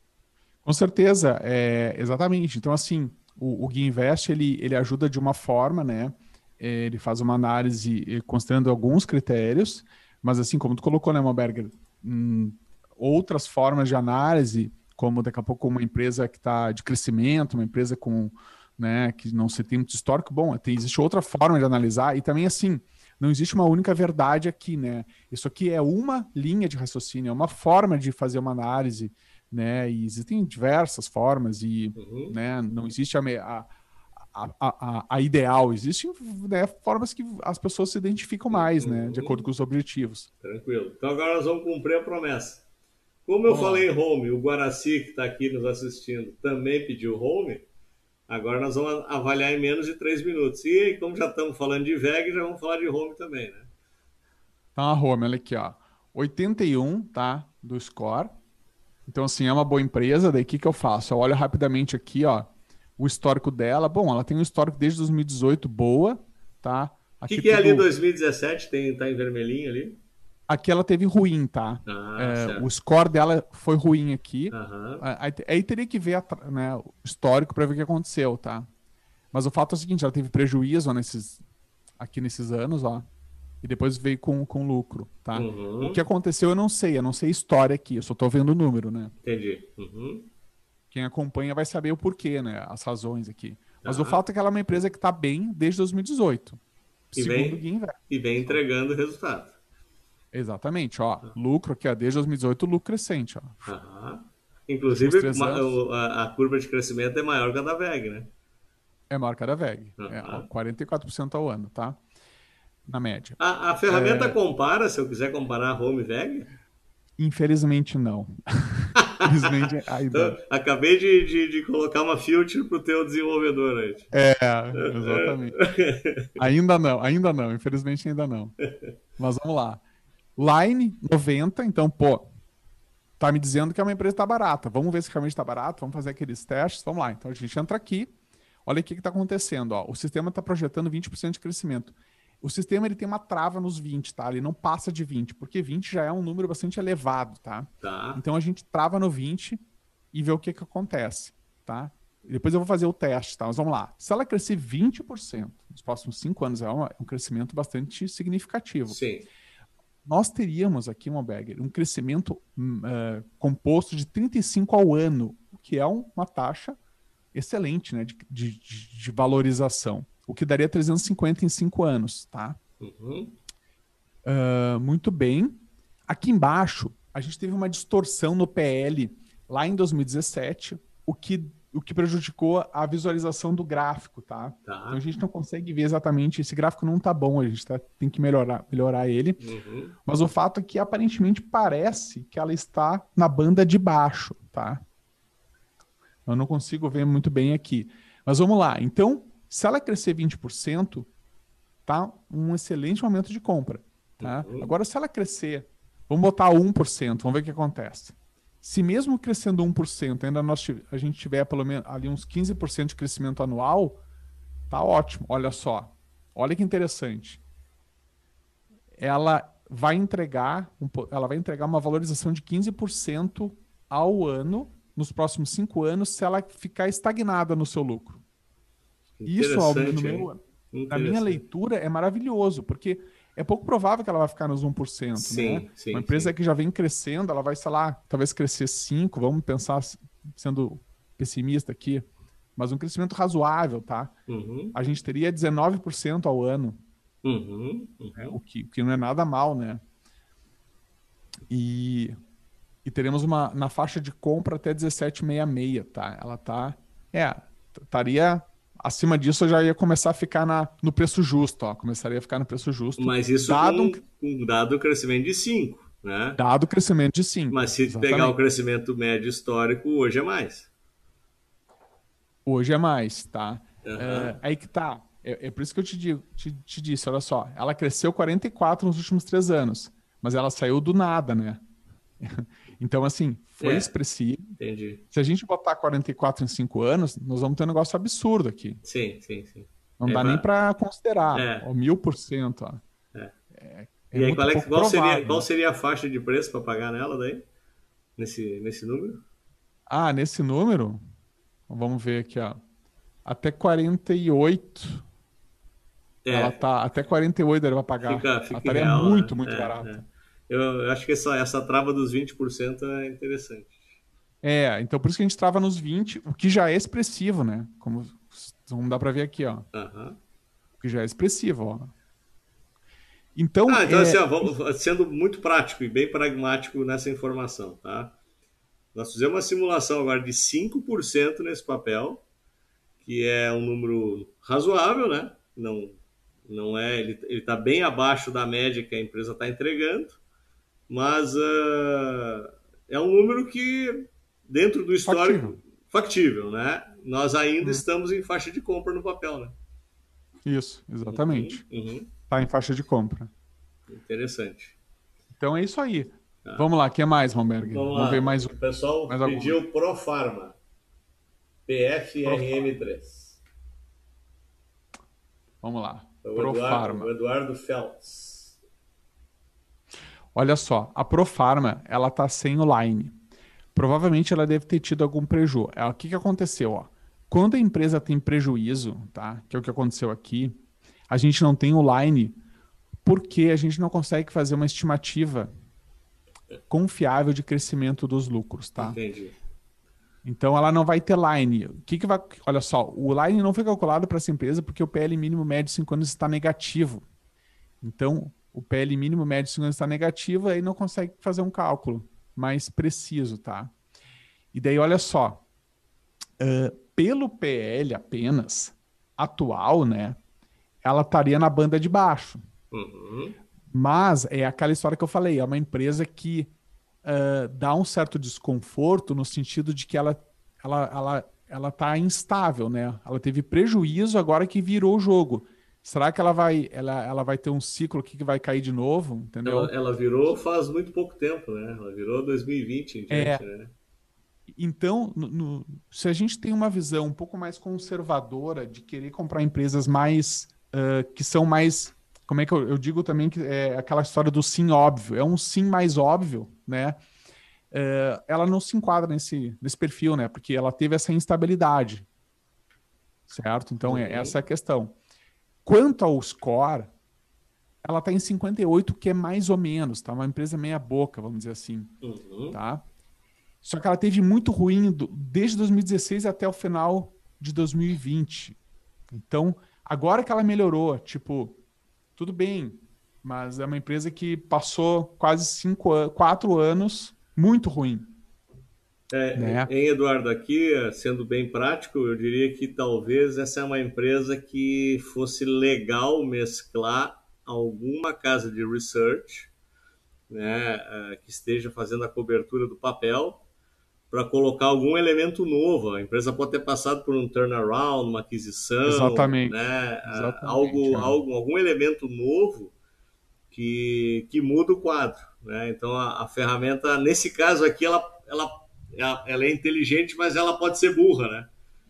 Com certeza, é, exatamente. Então, assim, o, o Guinvest, ele, ele ajuda de uma forma, né? É, ele faz uma análise eh, considerando alguns critérios, mas assim, como tu colocou, né, Malberger, hum, outras formas de análise, como daqui a pouco uma empresa que está de crescimento, uma empresa com, né, que não se tem muito histórico, bom, tem, existe outra forma de analisar, e também assim, não existe uma única verdade aqui, né? Isso aqui é uma linha de raciocínio, é uma forma de fazer uma análise, né? E existem diversas formas e, Uhum. né, não existe a, a, a, a, a ideal, existem, né, formas que as pessoas se identificam mais, né, de acordo Uhum. com os objetivos. Tranquilo. Então agora nós vamos cumprir a promessa. Como eu Vamos falei lá. em home, o Guaraci que está aqui nos assistindo também pediu home, agora nós vamos avaliar em menos de três minutos. E como já estamos falando de V E G, já vamos falar de home também, né? Então a Home, olha aqui, ó, oitenta e um, tá, do score. Então, assim, é uma boa empresa, daí o que que eu faço? Eu olho rapidamente aqui, ó, o histórico dela. Bom, ela tem um histórico desde dois mil e dezoito boa, tá? O que, Aqui que é ali tudo. dois mil e dezessete? Tem, tá em vermelhinho ali? Aqui ela teve ruim, tá? Ah, É, o certo. score dela foi ruim aqui. Aham. Aí, aí teria que ver a, né, o histórico para ver o que aconteceu, tá? Mas o fato é o seguinte, ela teve prejuízo ó, nesses, aqui nesses anos, ó. E depois veio com, com lucro, tá? O que Uhum. aconteceu eu não sei, eu não sei a história aqui, eu só tô vendo o número, né? Entendi. Uhum. Quem acompanha vai saber o porquê, né? As razões aqui. Mas o Tá. fato é que ela é uma empresa que está bem desde dois mil e dezoito, E segundo o vem, Guinvest. e vem Só. entregando o resultado. Exatamente, ó. Lucro aqui, ó, desde dois mil e dezoito, lucro crescente, ó. Aham. Últimos Inclusive, três anos a, a curva de crescimento é maior que a da V E G, né? é maior que a da V E G. É, ó, Aham. quarenta e quatro por cento ao ano, tá? Na média. A, a ferramenta É, compara, se eu quiser comparar Home e V E G? infelizmente, não. Infelizmente, Então, ainda. acabei de, de, de colocar uma filter pro teu desenvolvedor aí. É, exatamente. Ainda não, ainda não. Infelizmente, ainda não. Mas vamos lá. Line, noventa. Então, pô, tá me dizendo que é uma empresa que tá barata. Vamos ver se realmente tá barato. Vamos fazer aqueles testes. Vamos lá. Então, a gente entra aqui. Olha o que está acontecendo. Ó. O sistema está projetando vinte por cento de crescimento. O sistema ele tem uma trava nos vinte, tá? Ele não passa de vinte, porque vinte já é um número bastante elevado, tá? Tá. Então a gente trava no vinte e vê o que, que acontece, tá? E depois eu vou fazer o teste, tá? Mas vamos lá. Se ela crescer vinte por cento nos próximos cinco anos, é, uma, é um crescimento bastante significativo. Sim. Nós teríamos aqui, Malberger, um crescimento uh, composto de trinta e cinco ao ano, o que é um, uma taxa excelente, né, de, de, de valorização, o que daria trezentos e cinquenta em cinco anos, tá? Uhum. Uh, muito bem. Aqui embaixo, a gente teve uma distorção no P L lá em dois mil e dezessete, o que, o que prejudicou a visualização do gráfico, tá? Tá. Então a gente não consegue ver exatamente, esse gráfico não tá bom, a gente tá, tem que melhorar, melhorar ele, Uhum. mas o fato é que aparentemente parece que ela está na banda de baixo, tá? Eu não consigo ver muito bem aqui. Mas vamos lá. Então, se ela crescer vinte por cento, tá um excelente momento de compra. Tá? Uhum. Agora, se ela crescer, vamos botar um por cento, vamos ver o que acontece. Se mesmo crescendo um por cento, ainda nós, a gente tiver pelo menos ali uns quinze por cento de crescimento anual, tá ótimo. Olha só. Olha que interessante. Ela vai entregar, ela vai entregar uma valorização de quinze por cento ao ano nos próximos cinco anos se ela ficar estagnada no seu lucro. Isso, no meu, na minha leitura, é maravilhoso, porque é pouco provável que ela vai ficar nos um por cento, sim, né? sim, uma empresa sim. que já vem crescendo, ela vai, sei lá, talvez crescer cinco por cento, vamos pensar sendo pessimista aqui, mas um crescimento razoável, tá? Uhum. A gente teria dezenove por cento ao ano, uhum. Uhum. Né? O, que, o que não é nada mal, né? E... E teremos uma na faixa de compra até dezessete vírgula sessenta e seis, tá? Ela tá. É, estaria. Acima disso, eu já ia começar a ficar na, no preço justo, ó. Começaria a ficar no preço justo. Mas isso dado com um dado crescimento de cinco, né? Dado o crescimento de cinco. Mas se exatamente. pegar o crescimento médio histórico, hoje é mais. Hoje é mais, tá? Uhum. É, aí que tá. É, é por isso que eu te, digo, te, te disse, olha só. Ela cresceu quarenta e quatro nos últimos três anos, mas ela saiu do nada, né? Então, assim, foi É, expressivo. entendi. Se a gente botar quarenta e quatro em cinco anos, nós vamos ter um negócio absurdo aqui. Sim, sim, sim. Não É, dá nem va- para considerar. é, Ó, mil por cento, ó. é. É E aí, muito qual, é, que- pouco qual seria, qual provável. seria a faixa de preço para pagar nela daí? Nesse, nesse número? Ah, nesse número, vamos ver aqui, ó. Até quarenta e oito, ela É, tá. Até quarenta e oito ele vai pagar. fica, Ela fica estaria irreal, muito, né? muito É, é. barata. Eu, eu acho que essa, essa trava dos vinte por cento é interessante. É, então por isso que a gente trava nos vinte, o que já é expressivo, né? Como, como dá pra ver aqui, ó. Aham. O que já é expressivo, ó. Então, Ah, então assim, é. ó, vamos- sendo muito prático e bem pragmático nessa informação, tá? Nós fizemos uma simulação agora de cinco por cento nesse papel, que é um número razoável, né? Não, não é, ele está bem abaixo da média que a empresa está entregando, mas ah, é um número que, dentro do Factível. histórico, factível, né? Nós ainda Hum, estamos em faixa de compra no papel, né? isso, Uhum, exatamente. uhum. Tá em faixa de compra. Interessante. Então é isso aí. Tá. Vamos lá, o que mais, Romberg? Vamos Vamos ver lá. mais, O pessoal mais alguma. pediu Profarma, Profarma. P F R M três. Vamos lá. O Eduardo, o Profarma. Eduardo Feltz. Olha só, a Profarma, ela tá sem o Line. Provavelmente ela deve ter tido algum prejuízo. É, o que que aconteceu, ó? Quando a empresa tem prejuízo, tá? Que é o que aconteceu aqui, a gente não tem o Line porque a gente não consegue fazer uma estimativa confiável de crescimento dos lucros, tá? Entendi. Então ela não vai ter line. O que que vai. Olha só, o line não foi calculado para essa empresa porque o P L mínimo médio de cinco anos está negativo. Então, o P L mínimo médio de cinco anos está negativo, aí não consegue fazer um cálculo mais preciso, tá? E daí, olha só, uh, pelo P L apenas, atual, né? Ela estaria na banda de baixo. Uhum. Mas é aquela história que eu falei, é uma empresa que uh, dá um certo desconforto no sentido de que ela ela ela ela está instável, né? Ela teve prejuízo agora que virou o jogo. Será que ela vai ela, ela vai ter um ciclo aqui que vai cair de novo, Ela, entendeu? ela virou faz muito pouco tempo, né? Ela virou dois mil e vinte em diante, É, né? então, no- no- se a gente tem uma visão um pouco mais conservadora de querer comprar empresas mais uh, que são mais, como é que eu, eu digo também que é aquela história do sim óbvio, é um sim mais óbvio, né? Uh, ela não se enquadra nesse, nesse perfil, né? Porque ela teve essa instabilidade, certo? Então, é, essa é Uhum. a questão. Quanto ao score, ela está em cinquenta e oito, que é mais ou menos, tá? Uma empresa meia boca, vamos dizer assim, Uhum. tá? Só que ela teve muito ruim do- desde dois mil e dezesseis até o final de dois mil e vinte. Então, agora que ela melhorou, tipo, tudo bem, mas é uma empresa que passou quase cinco, an- quatro anos muito ruim, É, né? em Eduardo, aqui, sendo bem prático, eu diria que talvez essa é uma empresa que fosse legal mesclar alguma casa de research, né, eh, que esteja fazendo a cobertura do papel para colocar algum elemento novo. A empresa pode ter passado por um turnaround, uma aquisição, Exatamente. né, ah, Exatamente. algo, É. algo, algum elemento novo que, que muda o quadro. Né? Então a, a ferramenta, nesse caso aqui, ela, ela, ela, ela é inteligente, mas ela pode ser burra, né?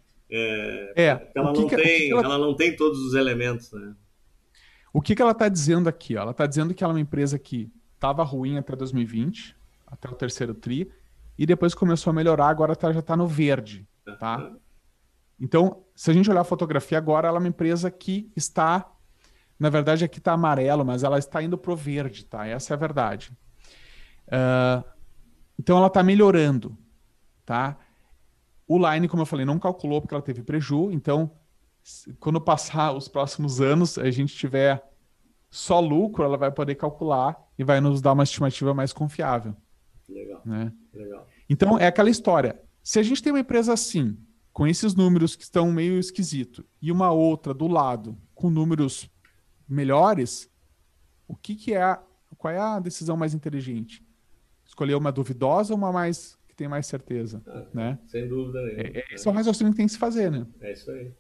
É, o Ela que não que, o que que tem, ela, ela não tem todos os elementos, né? o que que ela está dizendo aqui? Ó? Ela está dizendo que ela é uma empresa que estava ruim até dois mil e vinte, até o terceiro tri, e depois começou a melhorar, agora tá- já está no verde, tá? Uhum. Então, se a gente olhar a fotografia agora, ela é uma empresa que está, na verdade aqui está amarelo, mas ela está indo pro verde, tá? Essa é a verdade. Ah, então ela está melhorando, tá? O Line, como eu falei, não calculou porque ela teve preju, então se- quando passar os próximos anos, a gente tiver só lucro, ela vai poder calcular e vai nos dar uma estimativa mais confiável, Legal, né? legal. Então é aquela história. Se a gente tem uma empresa assim, com esses números que estão meio esquisito, e uma outra do lado com números melhores, o que que é a, qual é a decisão mais inteligente? Escolher uma duvidosa ou uma mais que tem mais certeza, Ah, né? sem dúvida nenhuma. É, é- esse é o raciocínio que tem que se fazer, né? É, é isso aí.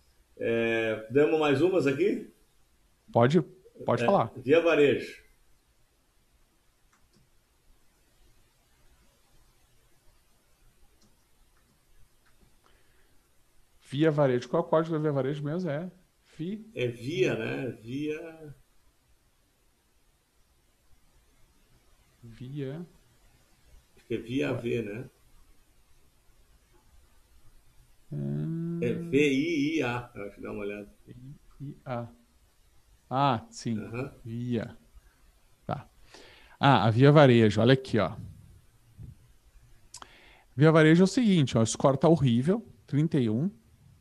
É, demos mais umas aqui? Pode, pode É, falar. Via Varejo. Via Varejo. Qual é o código da Via Varejo mesmo? É Vi, É via, né? Via. Via. Acho que é via Ué. V, né? É Hum, V-I-I-A. Acho que dá uma olhada. I, I, A. Ah, sim. Aham. Via. Tá. Ah, a Via Varejo. Olha aqui, ó. Via Varejo é o seguinte, ó. O score tá horrível. trinta e um.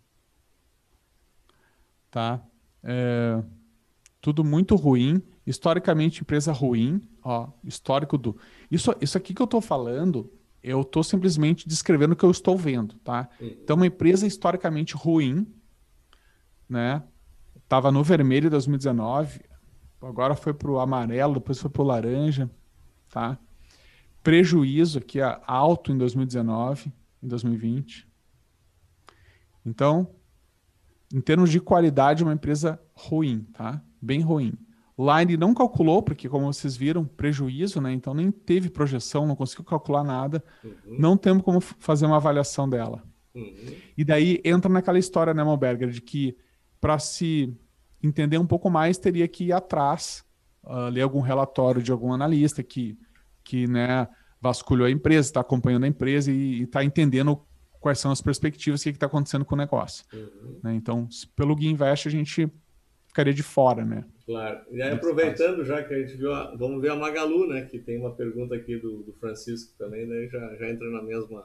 Tá? É, tudo muito ruim. Historicamente, empresa ruim. Ó, histórico do. Isso, isso aqui que eu tô falando, eu tô simplesmente descrevendo o que eu estou vendo, tá? Então, Uhum. uma empresa historicamente ruim, né? Tava no vermelho em dois mil e dezenove, agora foi pro amarelo, depois foi pro laranja, tá? Prejuízo aqui ó, alto em dois mil e dezenove, em dois mil e vinte. Então, em termos de qualidade, uma empresa ruim, tá? Bem ruim. Line não calculou, porque como vocês viram, prejuízo, né? Então nem teve projeção, não conseguiu calcular nada. Uhum. Não temos como f- fazer uma avaliação dela. Uhum. E daí entra naquela história, né, Malberger, de que para se entender um pouco mais, teria que ir atrás, uh, ler algum relatório de algum analista que, que né, vasculhou a empresa, está acompanhando a empresa e está entendendo quais são as perspectivas, o que está acontecendo com o negócio. Uhum. Né? Então, se- pelo Gui Invest, a gente ficaria de fora, né? Claro. E aí, Nesse caso. aproveitando, já que a gente viu, a- vamos ver a Magalu, né? Que tem uma pergunta aqui do, do Francisco também, né? Já, já entra na mesma.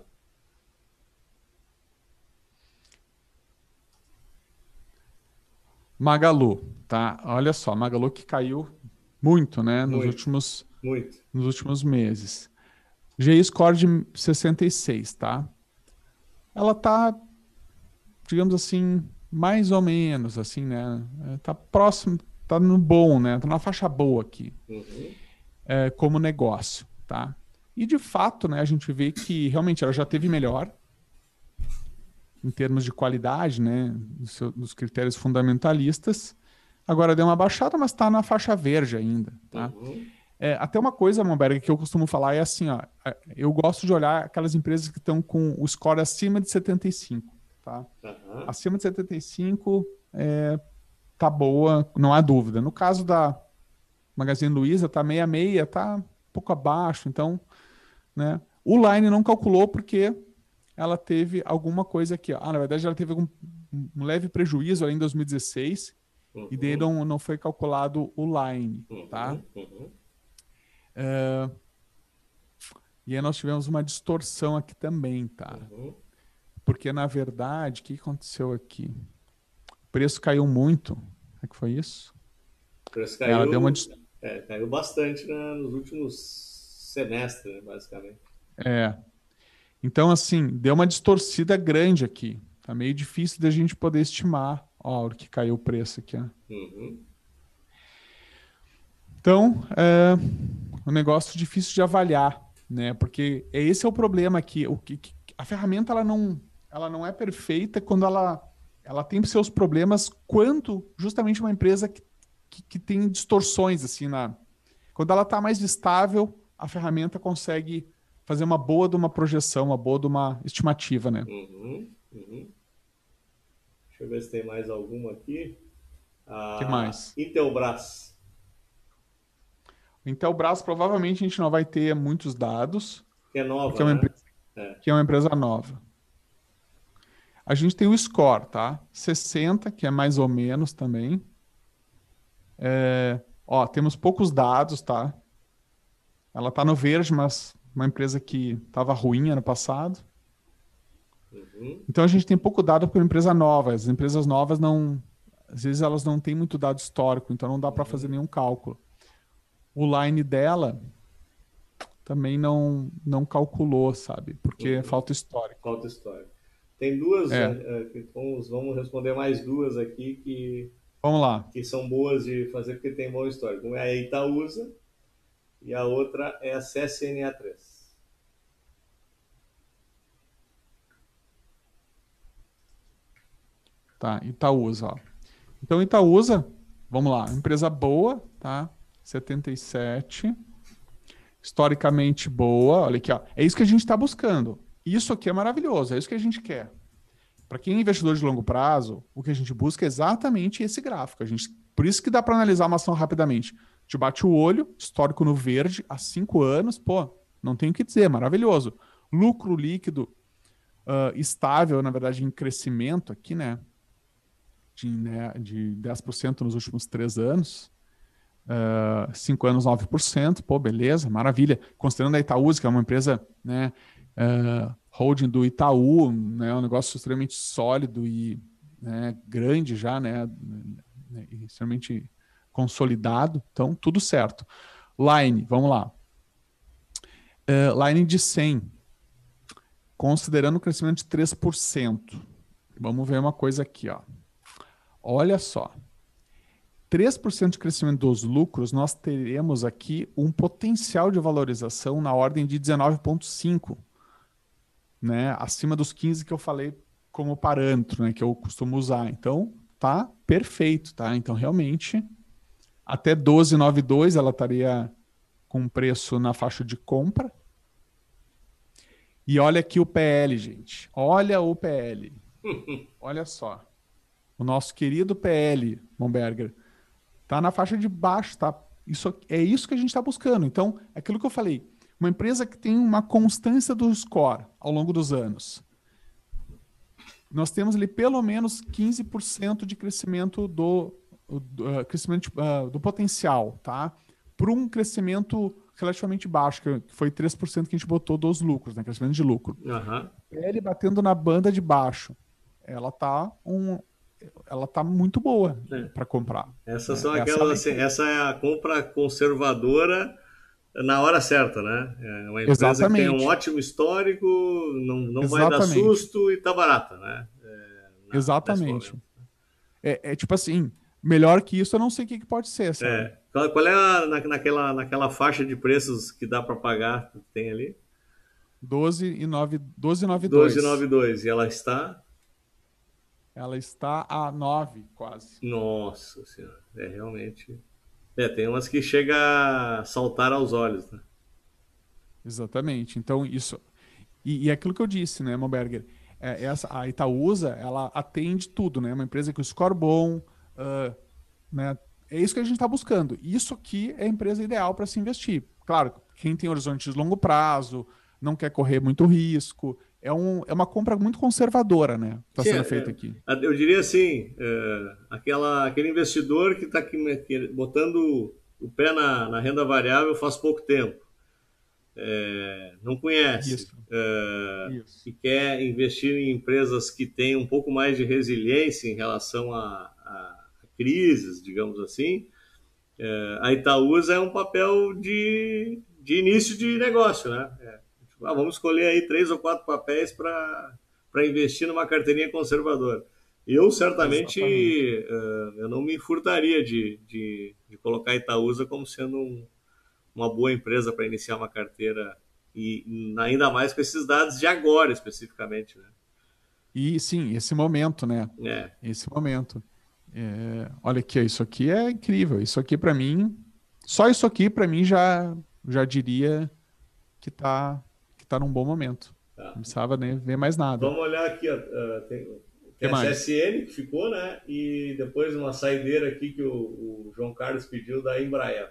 Magalu, tá? Olha só, Magalu que caiu muito, né, nos Muito, últimos, muito. nos últimos meses. G I score de sessenta e seis, tá? Ela tá, digamos assim, mais ou menos, assim, né? É, tá próximo, tá no bom, né? Tá na faixa boa aqui, Uhum. é, como negócio, tá? E de fato, né, a gente vê que realmente ela já teve melhor em termos de qualidade, né? Dos, seu- dos critérios fundamentalistas. Agora deu uma baixada, mas tá na faixa verde ainda, tá? Uhum. É, até uma coisa, Momberg, que eu costumo falar é assim, ó, é, eu gosto de olhar aquelas empresas que estão com o score acima de setenta e cinco, tá? Aham. Acima de setenta e cinco é, tá boa, não há dúvida. No caso da Magazine Luiza, tá meia meia, tá um pouco abaixo, então, né? O Line não calculou porque ela teve alguma coisa aqui, ó. Ah, na verdade, ela teve algum, um leve prejuízo ali em dois mil e dezesseis e daí Uhum. não, não foi calculado o Line, tá? Uhum. Uhum. E aí nós tivemos uma distorção aqui também, tá? Uhum. Porque, na verdade, o que aconteceu aqui? O preço caiu muito. É que foi isso? O preço É, ela deu uma. caiu, dis- é, caiu bastante, né, nos últimos semestres, né, basicamente. É. Então, assim, deu uma distorcida grande aqui. Tá meio difícil da gente poder estimar. Ó, o que caiu o preço aqui, ó. Uhum. Então, é um negócio difícil de avaliar, né? Porque esse é o problema aqui. O que, que- a ferramenta ela não, ela não é perfeita quando ela, ela tem seus problemas quanto justamente uma empresa que, que, que tem distorções assim na. Quando ela está mais estável, a ferramenta consegue fazer uma boa de uma projeção, uma boa de uma estimativa, né? Uhum. Uhum. Deixa eu ver se tem mais alguma aqui. O que A mais? Intelbras, Intelbras provavelmente a gente não vai ter muitos dados, que é porque nova, é uma né? empresa É. que é uma empresa nova. A gente tem o score, tá? sessenta, que é mais ou menos também. É, ó, temos poucos dados, tá? Ela tá no verde, mas uma empresa que estava ruim ano passado. Uhum. Então a gente tem pouco dado para empresa nova. As empresas novas não, às vezes elas não têm muito dado histórico, então não dá para fazer Uhum. nenhum cálculo. O line dela também não não calculou, sabe? Porque Uhum. falta histórico. Falta história. Tem duas, É, é, é, que vamos, vamos responder mais duas aqui que, vamos lá. que são boas de fazer porque tem bom histórico. Uma é a Itaúsa e a outra é a C S N A três. Tá, Itaúsa, ó. Então Itaúsa, vamos lá, empresa boa, tá? setenta e sete, historicamente boa, olha aqui, ó. É isso que a gente está buscando. Isso aqui é maravilhoso, é isso que a gente quer. para quem é investidor de longo prazo, o que a gente busca é exatamente esse gráfico. A gente, por isso que dá para analisar uma ação rapidamente. A gente bate o olho, histórico no verde, há cinco anos, pô, não tem o que dizer, maravilhoso. Lucro líquido uh, estável, na verdade, em crescimento aqui, né? De, né, de dez por cento nos últimos três anos. Uh, cinco anos, nove por cento, pô, beleza, maravilha. Considerando a Itaúsa, que é uma empresa, né, uh, holding do Itaú, né, um negócio extremamente sólido e, né, grande já, né, né, extremamente consolidado, então tudo certo. Line, vamos lá. Uh, line de cem, considerando o crescimento de três por cento. Vamos ver uma coisa aqui, ó. Olha só. três por cento de crescimento dos lucros, nós teremos aqui um potencial de valorização na ordem de dezenove vírgula cinco, né? Acima dos quinze que eu falei como parâmetro, né? Que eu costumo usar. Então, tá perfeito, tá? Então, realmente, até doze vírgula noventa e dois ela estaria com preço na faixa de compra. E olha aqui o P L, gente. Olha o P L. Olha só. O nosso querido P L, Momberger, tá na faixa de baixo, tá? Isso, é isso que a gente está buscando. Então, é aquilo que eu falei, uma empresa que tem uma constância do score ao longo dos anos. Nós temos ali pelo menos quinze por cento de crescimento do, do, uh, crescimento, uh, do potencial, tá? Para um crescimento relativamente baixo, que foi três por cento que a gente botou dos lucros, né? Crescimento de lucro. Uhum. Ele batendo na banda de baixo, ela tá um... ela tá muito boa é. para comprar. Essas são é, aquelas, essa, assim, essa é a compra conservadora na hora certa, né? É uma empresa Exatamente. que tem um ótimo histórico, não, não vai dar susto e tá barata, né? É, na, Exatamente. É, é tipo assim, melhor que isso eu não sei o que, que pode ser, sabe? É. Qual, qual é a, na, naquela, naquela faixa de preços que dá para pagar que tem ali? doze e noventa e dois. doze e noventa e dois. E ela está... Ela está a nove, quase. Nossa Senhora, é realmente... É, tem umas que chega a saltar aos olhos, né? Exatamente. Então, isso... E, e aquilo que eu disse, né, Momberger? É, essa, a Itaúsa, ela atende tudo, né? Uma empresa com score bom, uh, né? É isso que a gente está buscando. Isso aqui é a empresa ideal para se investir. Claro, quem tem horizonte de longo prazo, não quer correr muito risco... É, um, é uma compra muito conservadora, né? Está sendo feita aqui. Eu diria assim, é, aquela, aquele investidor que está botando o pé na, na renda variável faz pouco tempo, é, não conhece, Isso. É, Isso. e quer investir em empresas que têm um pouco mais de resiliência em relação a, a, a crises, digamos assim, é, a Itaúsa é um papel de, de início de negócio, né? É. Ah, vamos escolher aí três ou quatro papéis para investir numa carteirinha conservadora. Eu, certamente, uh, eu não me furtaria de, de, de colocar a Itaúsa como sendo um, uma boa empresa para iniciar uma carteira, e ainda mais com esses dados de agora, especificamente, né? E, sim, esse momento, né? É. Esse momento. É, olha aqui, isso aqui é incrível. Isso aqui, para mim, só isso aqui, para mim, já, já diria que está... está num bom momento. Tá. Não precisava nem ver mais nada. Vamos olhar aqui, ó. Uh, tem tem a C S N que ficou, né? E depois uma saideira aqui que o, o João Carlos pediu da Embraer.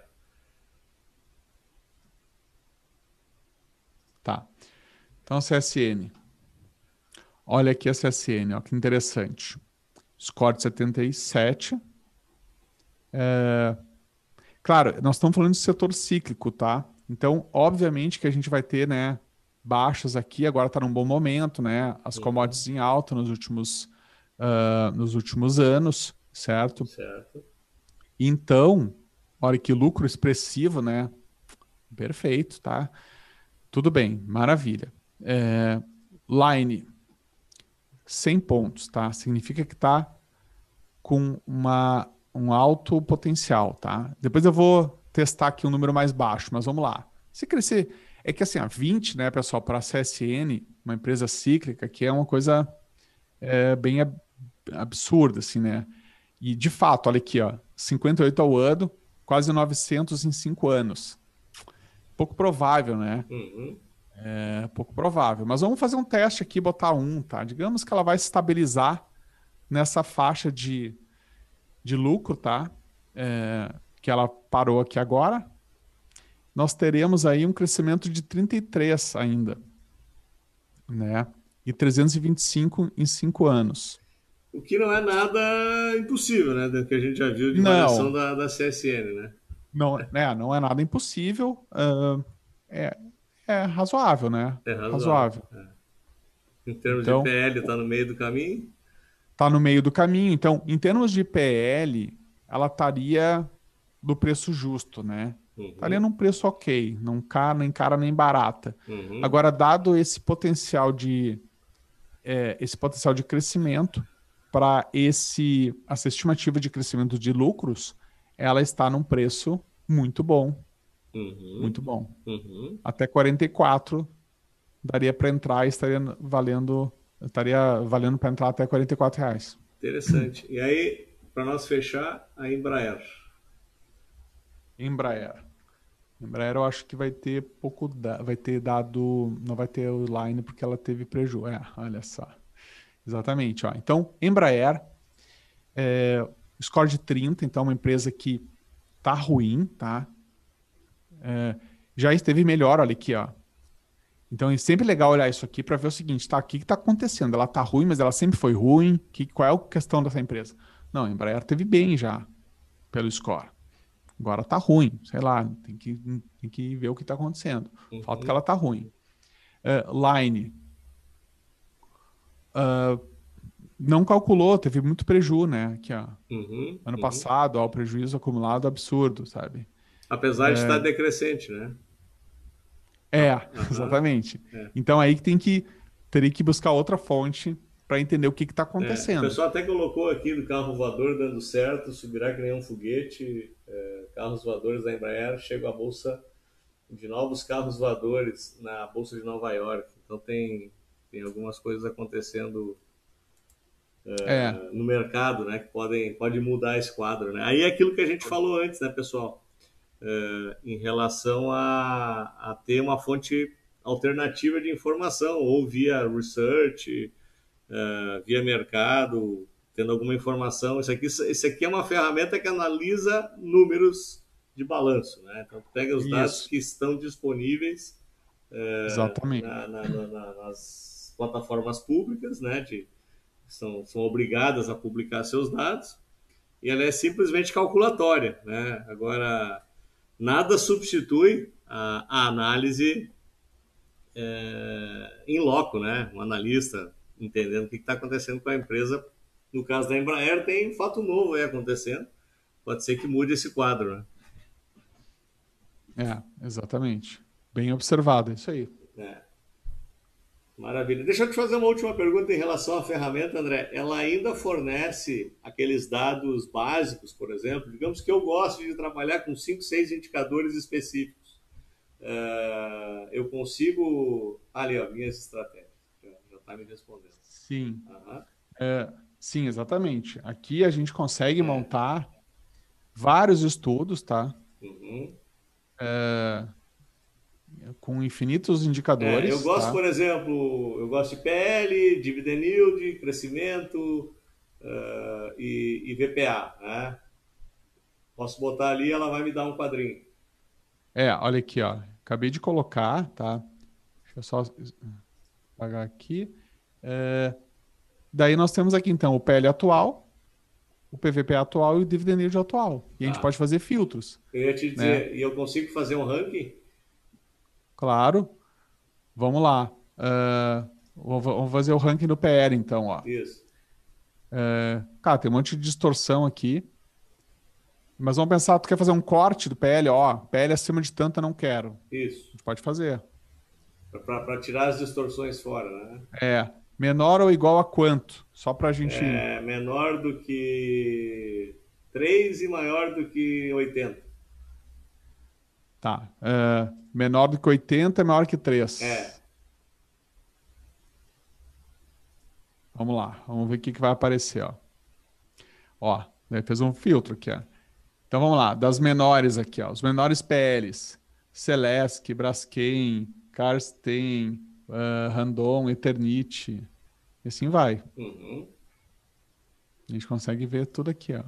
Tá. Então, a C S N. Olha aqui a C S N, ó, que interessante. Score de setenta e sete. É... Claro, nós estamos falando de setor cíclico, tá? Então, obviamente que a gente vai ter, né, baixas aqui, agora está num bom momento, né? As commodities em alta nos últimos, uh, nos últimos anos, certo? Certo. Então, olha que lucro expressivo, né? Perfeito, tá? Tudo bem, maravilha. É, line, cem pontos, tá? Significa que está com uma, um alto potencial, tá? Depois eu vou testar aqui um número mais baixo, mas vamos lá. Se crescer... É que assim, a vinte, né, pessoal, para a C S N, uma empresa cíclica, que é uma coisa é, bem ab absurda, assim, né? E, de fato, olha aqui, ó, cinquenta e oito ao ano, quase novecentos em cinco anos. Pouco provável, né? Uhum. É pouco provável. Mas vamos fazer um teste aqui, botar um, tá? Digamos que ela vai se estabilizar nessa faixa de, de lucro, tá? É, que ela parou aqui agora. Nós teremos aí um crescimento de trinta e três ainda, né? E trezentos e vinte e cinco em cinco anos. O que não é nada impossível, né? Do que a gente já viu de variação Não, da, da C S N, né? não, né, não é nada impossível. ah, é, é razoável, né? É razoável. Razoável. Em termos de Então, P L, está no meio do caminho. tá no meio do caminho. Então, em termos de P L, ela estaria do preço justo, né? Estaria Uhum, num preço ok, não cara, nem cara nem barata. uhum, Agora, dado esse potencial de é, esse potencial de crescimento para esse essa estimativa de crescimento de lucros, ela está num preço muito bom, uhum, muito bom. uhum. Até quarenta e quatro daria para entrar e estaria valendo estaria valendo para entrar até quarenta e quatro reais. Interessante. E aí, para nós fechar, a Embraer. Embraer. Embraer eu acho que vai ter pouco, da- vai ter dado, não vai ter o line porque ela teve prejuízo. É, olha só. Exatamente, ó. Então, Embraer, é, score de trinta, então é uma empresa que tá ruim, tá? Já esteve melhor, olha aqui, ó. Então é sempre legal olhar isso aqui para ver o seguinte, tá? O que que tá acontecendo? Ela tá ruim, mas ela sempre foi ruim. Que, qual é a questão dessa empresa? Não, a Embraer teve bem já pelo score. Agora tá ruim, sei lá, tem que, tem que ver o que tá acontecendo. O fato é que Uhum, ela tá ruim. É, Line, não calculou, teve muito prejuízo, né? Aqui, ó. uhum, Ano uhum. passado, ó, o prejuízo acumulado absurdo, sabe? Apesar de estar decrescente, né? É, Ah, aham, exatamente. é. Então aí que tem que teria que buscar outra fonte para entender o que está É, o acontecendo. pessoal até colocou aqui do carro voador dando certo, subirá que nem um foguete. É, carros voadores da Embraer chegam à bolsa de novos carros voadores na bolsa de Nova York. Então tem, tem algumas coisas acontecendo É, no mercado, né, que podem pode mudar esse quadro, né? Aí é aquilo que a gente falou antes, né, pessoal, é, em relação a, a ter uma fonte alternativa de informação, ou via research, uh, via mercado, tendo alguma informação. Isso aqui, isso aqui é uma ferramenta que analisa números de balanço, né? Então, pega os dados isso, que estão disponíveis uh, exatamente. na, na, na, nas plataformas públicas, né? De, são, são obrigadas a publicar seus dados, e ela é simplesmente calculatória, né? Agora, nada substitui a, a análise é, em loco, né? Um analista entendendo o que está acontecendo com a empresa. No caso da Embraer, tem um fato novo aí acontecendo. Pode ser que mude esse quadro, né? É, exatamente. Bem observado, é isso aí. É, maravilha. Deixa eu te fazer uma última pergunta em relação à ferramenta, André. Ela ainda fornece aqueles dados básicos, por exemplo? Digamos que eu gosto de trabalhar com cinco, seis indicadores específicos. Uh, eu consigo. Ali, ó, minhas estratégias. Já está me respondendo. Sim, Uhum. é, sim, exatamente. Aqui a gente consegue É. montar vários estudos, tá? Uhum. Com infinitos É, eu indicadores, gosto, tá? por exemplo, eu gosto de P L, dividend yield, crescimento uh, e, e V P A, né? Posso botar ali, ela vai me dar um quadrinho. É, olha aqui, ó. Acabei de colocar, tá? Deixa eu só apagar aqui. É, daí nós temos aqui, então, o P L atual, o P V P atual e o dividend yield atual. E a gente Tá. pode fazer filtros, Eu ia te né? dizer, e eu consigo fazer um ranking? Claro. Vamos lá. Ah, vou- vamos fazer o ranking do P L, então, ó. Isso, É, cara, tem um monte de distorção aqui. Mas vamos pensar, tu quer fazer um corte do P L? Ó, P L acima de tanto eu não quero. isso. A gente pode fazer. Para tirar as distorções fora, né? É, menor ou igual a quanto? Só pra gente... É menor do que três e maior do que oitenta. Tá. É, menor do que oitenta é maior que É, três. Vamos lá. Vamos ver o que que vai aparecer, ó. Ó, daí fez um filtro aqui, ó. Então vamos lá. Das menores aqui, ó. Os menores P Ls. Celesc, Braskem, Karsten, uh, Randon, Eternit, e assim vai. Uhum. A gente consegue ver tudo aqui, ó.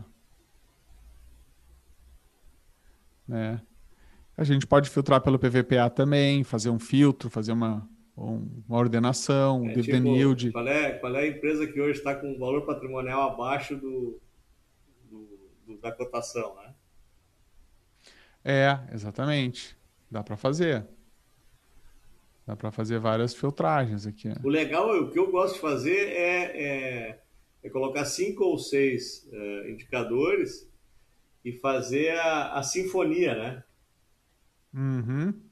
Né? A gente pode filtrar pelo P V P A também, fazer um filtro, fazer uma, um- uma ordenação, o É dividend tipo, yield. qual é, qual é a empresa que hoje está com um valor patrimonial abaixo do, do- do- da cotação, né? É, exatamente. Dá para fazer. Dá para fazer várias filtragens aqui. O legal, é o que eu gosto de fazer é, é, é colocar cinco ou seis eh, indicadores e fazer a, a sinfonia, né? Uhum.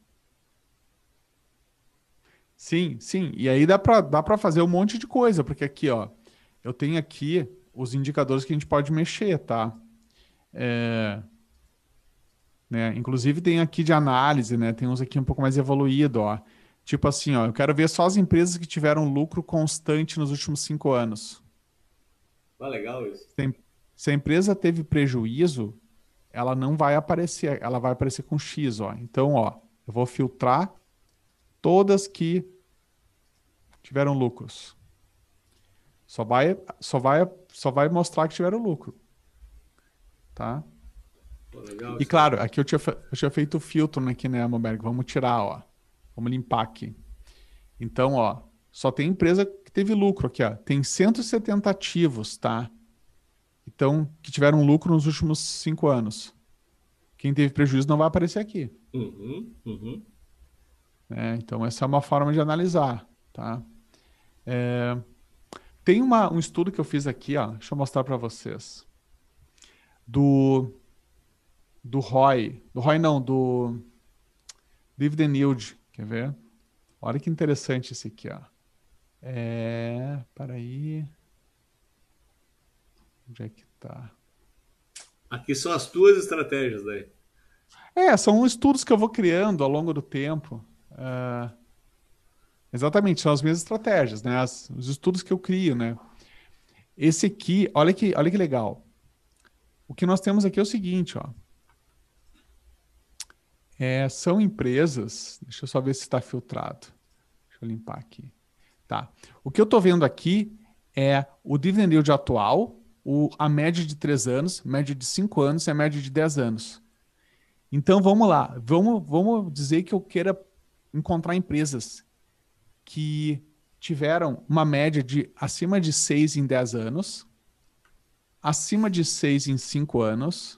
Sim, sim. E aí dá para dá para fazer um monte de coisa, porque aqui, ó, eu tenho aqui os indicadores que a gente pode mexer, tá? É, né? Inclusive tem aqui de análise, né? Tem uns aqui um pouco mais evoluído, ó. Tipo assim, ó, eu quero ver só as empresas que tiveram lucro constante nos últimos cinco anos. Ah, legal isso. Se a, em- se a empresa teve prejuízo, ela não vai aparecer, ela vai aparecer com X, ó. Então, ó, eu vou filtrar todas que tiveram lucros. Só vai, só vai, só vai mostrar que tiveram lucro, tá? Pô, legal E isso aí. claro, aqui eu tinha, fe- eu tinha feito o filtro aqui, né, Moberg? Vamos tirar, ó. Vamos limpar aqui. Então, ó, só tem empresa que teve lucro aqui, ó. Tem cento e setenta ativos, tá? Então, que tiveram lucro nos últimos cinco anos. Quem teve prejuízo não vai aparecer aqui, Uhum, uhum. né? Então, essa é uma forma de analisar, tá? Tem uma, um estudo que eu fiz aqui, ó. Deixa eu mostrar para vocês. Do, do R O I. Do R O I não, do Dividend Yield. Quer ver? Olha que interessante esse aqui, ó. É. Peraí. Onde é que tá? Aqui são as tuas estratégias daí. É, são estudos que eu vou criando ao longo do tempo. Ah, exatamente, são as minhas estratégias, né? As- os estudos que eu crio, né? Esse aqui, olha que, olha que legal. O que nós temos aqui é o seguinte, ó. É, são empresas. Deixa eu só ver se está filtrado. Deixa eu limpar aqui. Tá. O que eu estou vendo aqui é o dividend yield atual, o, a média de três anos, média de cinco anos e a média de dez anos. Então vamos lá, vamos, vamos dizer que eu queira encontrar empresas que tiveram uma média de acima de seis em dez anos, acima de seis em cinco anos,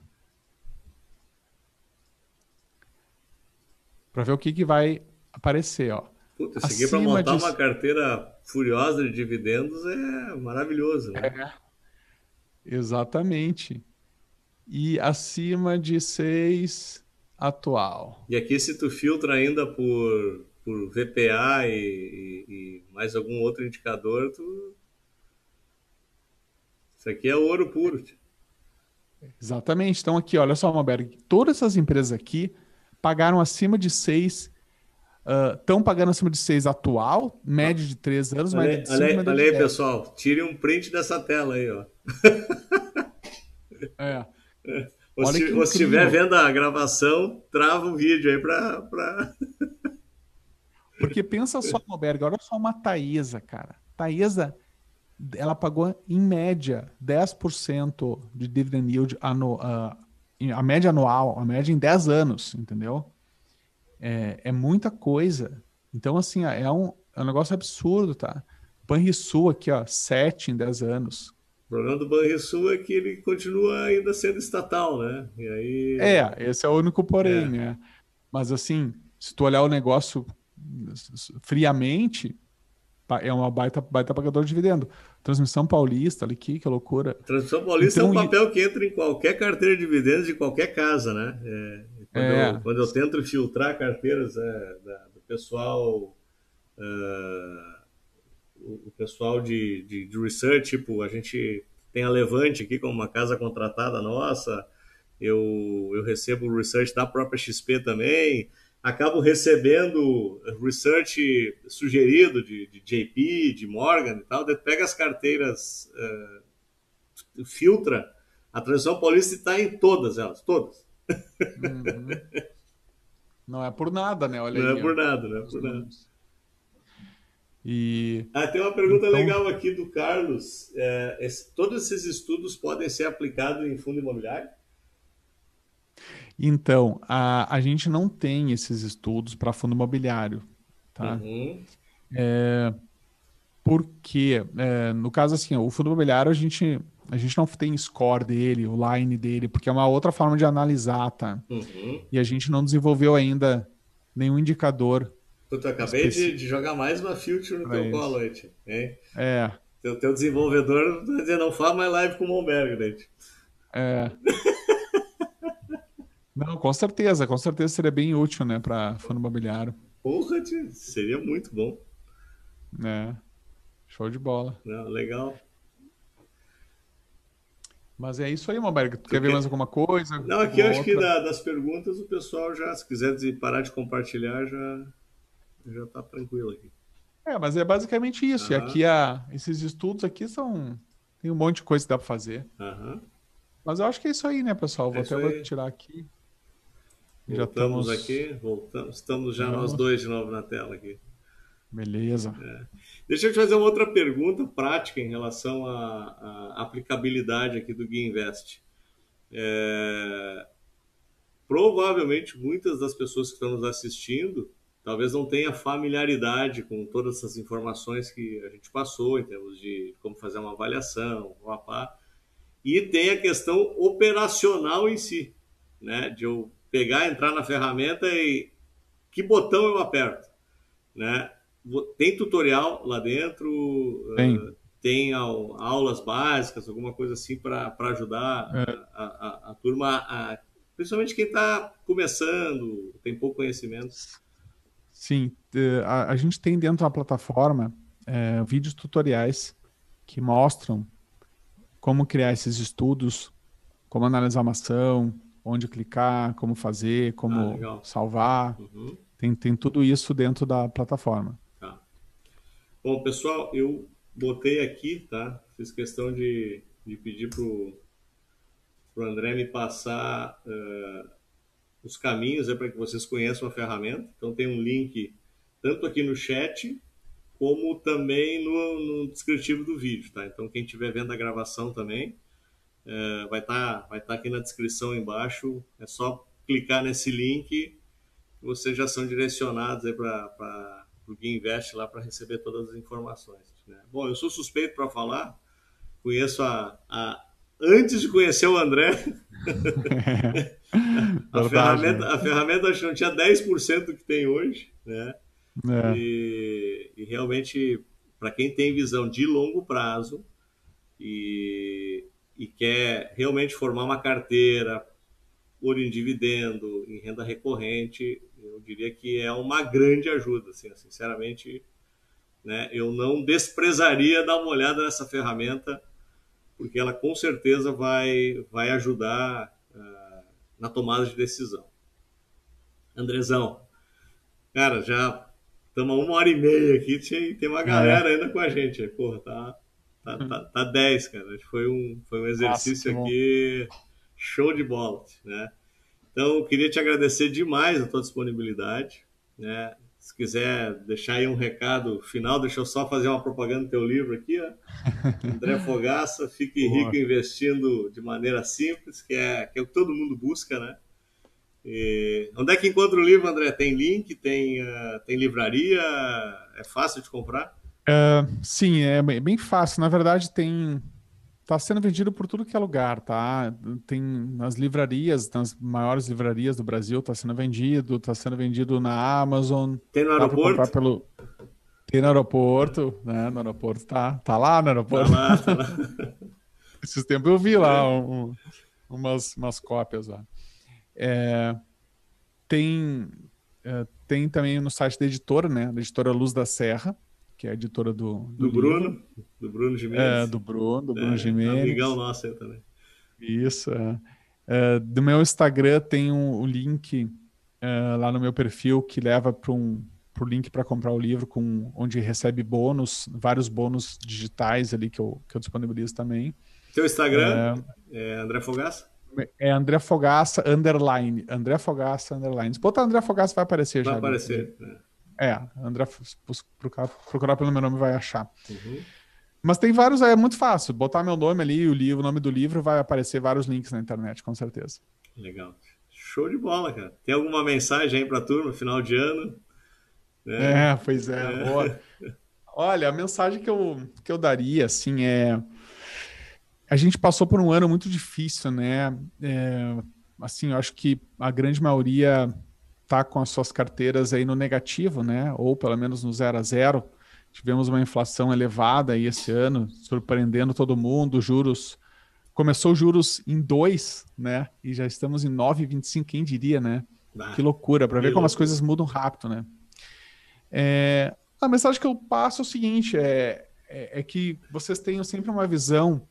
para ver o que, que vai aparecer, ó. Puta, esse aqui para Acima montar de. uma carteira furiosa de dividendos é maravilhoso, né? Exatamente. E acima de seis atual. E aqui se tu filtra ainda por, por V P A e, e- e mais algum outro indicador, tu... isso aqui é ouro puro. Tio. Exatamente. Então aqui, olha só, Malberg, todas essas empresas aqui pagaram acima de seis, estão pagando acima de seis atual, Ah, média de três anos, olha, média aí- de olha, cinco, aí- média olha de aí, dez. pessoal, tire um print dessa tela aí, ó. É. Ou Olha se, que ou se estiver incrível. vendo a gravação, trava o vídeo aí pra... pra... Porque pensa só, Malberg, olha só uma Taesa, cara. Taesa, ela pagou em média dez por cento de dividend yield anu, ah, em- a média anual, a média em dez anos, entendeu? É, é muita coisa. Então, assim, ó, é um, é um negócio absurdo, tá? Banrisul aqui, ó, sete em dez anos. O problema do Banrisul é que ele continua ainda sendo estatal, né? E aí... É, esse é o único porém, É, né? Mas, assim, se tu olhar o negócio friamente, pa- é uma baita, baita pagador de dividendo. Transmissão Paulista, ali, que, que loucura. a Transmissão Paulista é um Então, e- papel que entra em qualquer carteira de dividendos de qualquer casa, né? É, quando, eu, é, quando eu tento filtrar carteiras é, da- do pessoal, ah, o, o pessoal de, de, de research, tipo, a gente tem a Levante aqui como uma casa contratada nossa, eu, eu recebo o research da própria X P também, acabo recebendo research sugerido de, de J P, de Morgan e tal, daí pega as carteiras, filtra, a Transição Paulista está em todas elas, todas. uhum. Não é por nada, né? Olha Não é aí, ó, por nada, não é os por nada. números. E Ah, tem uma pergunta então, legal aqui do Carlos. É, esse- todos esses estudos podem ser aplicados em fundo imobiliário? então a, a gente não tem esses estudos para fundo imobiliário, tá? Uhum, Porque, é, no caso assim, ó, o fundo imobiliário a gente, a gente não tem score dele, o line dele, porque é uma outra forma de analisar, tá? uhum. E a gente não desenvolveu ainda nenhum indicador Puta, eu acabei de, específico de jogar mais uma filtro no para teu colo, isso. aí, tio, hein? É, Teu, teu desenvolvedor tá dizendo, não faz mais live com o Momberg, né, tio? é. Não, com certeza, com certeza seria bem útil, né, para fundo imobiliário, Porra, tio, seria muito bom. né? Show de bola. Não, legal. Mas é isso aí, Malberg. Tu Tu quer ver mais quer... alguma coisa? Não, aqui Alguma eu acho que outra? da- das perguntas o pessoal já, se quiser dizer- parar de compartilhar, já, já tá tranquilo aqui. É, mas é basicamente isso. E Aham, aqui, a, esses estudos aqui são... Tem um monte de coisa que dá para fazer. aham. Mas eu acho que é isso aí, né, pessoal? É Vou isso até vou aí. tirar aqui. Já Voltamos estamos... aqui, voltamos. Estamos já nós Estamos. dois de novo na tela aqui. Beleza. Deixa eu te fazer uma outra pergunta prática em relação à, à aplicabilidade aqui do Gui Invest. É, provavelmente muitas das pessoas que estão nos assistindo talvez não tenham familiaridade com todas essas informações que a gente passou em termos de como fazer uma avaliação, papá. E tem a questão operacional em si, né? De eu pegar, entrar na ferramenta e que botão eu aperto, né? Tem tutorial lá dentro, uh, Tem. tem aulas básicas, alguma coisa assim para ajudar É, a, a, a turma, a, principalmente quem está começando, tem pouco conhecimento. sim, eh, a, a gente tem dentro da plataforma eh, vídeos tutoriais que mostram como criar esses estudos, como analisar uma ação, onde clicar, como fazer, Ah, como legal. salvar. Uhum, Tem, tem tudo isso dentro da plataforma. tá. Bom, pessoal, eu botei aqui, tá? Fiz questão de, de pedir pro, pro André me passar uh, os caminhos é para que vocês conheçam a ferramenta. Então tem um link tanto aqui no chat como também no, no descritivo do vídeo, tá? Então quem estiver vendo a gravação também é, vai estar tá, vai tá aqui na descrição embaixo. É só clicar nesse link e vocês já são direcionados aí para o Gui Invest lá para receber todas as informações. Né? Bom, eu sou suspeito para falar, conheço a, a antes de conhecer o André, a Verdade, ferramenta, né? a ferramenta acho que não tinha dez por cento que tem hoje, né? É, E, e realmente, para quem tem visão de longo prazo e, e quer realmente formar uma carteira por em dividendo, em renda recorrente, eu diria que é uma grande ajuda. Assim, sinceramente, né? Eu não desprezaria dar uma olhada nessa ferramenta, porque ela com certeza vai, vai ajudar uh, na tomada de decisão. Andrezão, cara, já estamos a uma hora e meia aqui, tem uma galera é. ainda com a gente. Porra, tá, tá, tá, tá dez, cara. Foi um, foi um Nossa, exercício que bom. aqui show de bola, né? Então, eu queria te agradecer demais a tua disponibilidade, né? Se quiser deixar aí um recado final, deixa eu só fazer uma propaganda do teu livro aqui, ó. André Fogaça, Fique Rico Boa. Investindo de Maneira Simples, que é, que é o que todo mundo busca, né? E onde é que encontra o livro, André? Tem link? Tem, uh, tem livraria? É fácil de comprar? É, sim, é bem bem fácil. Na verdade, tem. Tá sendo vendido por tudo que é lugar, tá? Tem nas livrarias, nas maiores livrarias do Brasil, tá sendo vendido, tá sendo vendido na Amazon, Tem no dá para comprar aeroporto? pelo. Tem no aeroporto, né? No aeroporto tá, tá lá no Tá aeroporto. lá, tá lá. Esses tempos eu vi lá um- um- umas, umas cópias lá. É, tem, é, tem também no site da editora, né? Da editora Luz da Serra, que é a editora do, do Do livro, Bruno, do Bruno é, Gimenez. do Bruno, do Bruno É, amigão Gimenez. nosso aí também. Isso. É. É, do meu Instagram tem um, o link é, lá no meu perfil que leva para um pro link para comprar o livro, com, onde recebe bônus, vários bônus digitais ali que eu, que eu disponibilizo também. Teu Instagram é André Fogaça? É André Fogaça, underline. André Fogaça, underline. Se botar André Fogaça, vai aparecer Vai já ali. aparecer. Né? É, André, procurar, procurar pelo meu nome vai achar. Uhum. Mas tem vários, é muito fácil. Botar meu nome ali, o livro, o nome do livro, vai aparecer vários links na internet, com certeza. Legal. Show de bola, cara. Tem alguma mensagem aí pra turma, final de ano? É, É, pois é, boa. é. Olha, a mensagem que eu, que eu daria, assim, é... A gente passou por um ano muito difícil, né? É, assim, eu acho que a grande maioria tá com as suas carteiras aí no negativo, né? Ou pelo menos no zero a zero. Tivemos uma inflação elevada aí esse ano, surpreendendo todo mundo, juros... Começou juros em dois, né? E já estamos em nove vírgula vinte e cinco, quem diria, né? Que Ah, loucura, para que ver como as loucura. coisas mudam rápido, né? É, a mensagem que eu passo é o seguinte: é, é, é que vocês tenham sempre uma visão,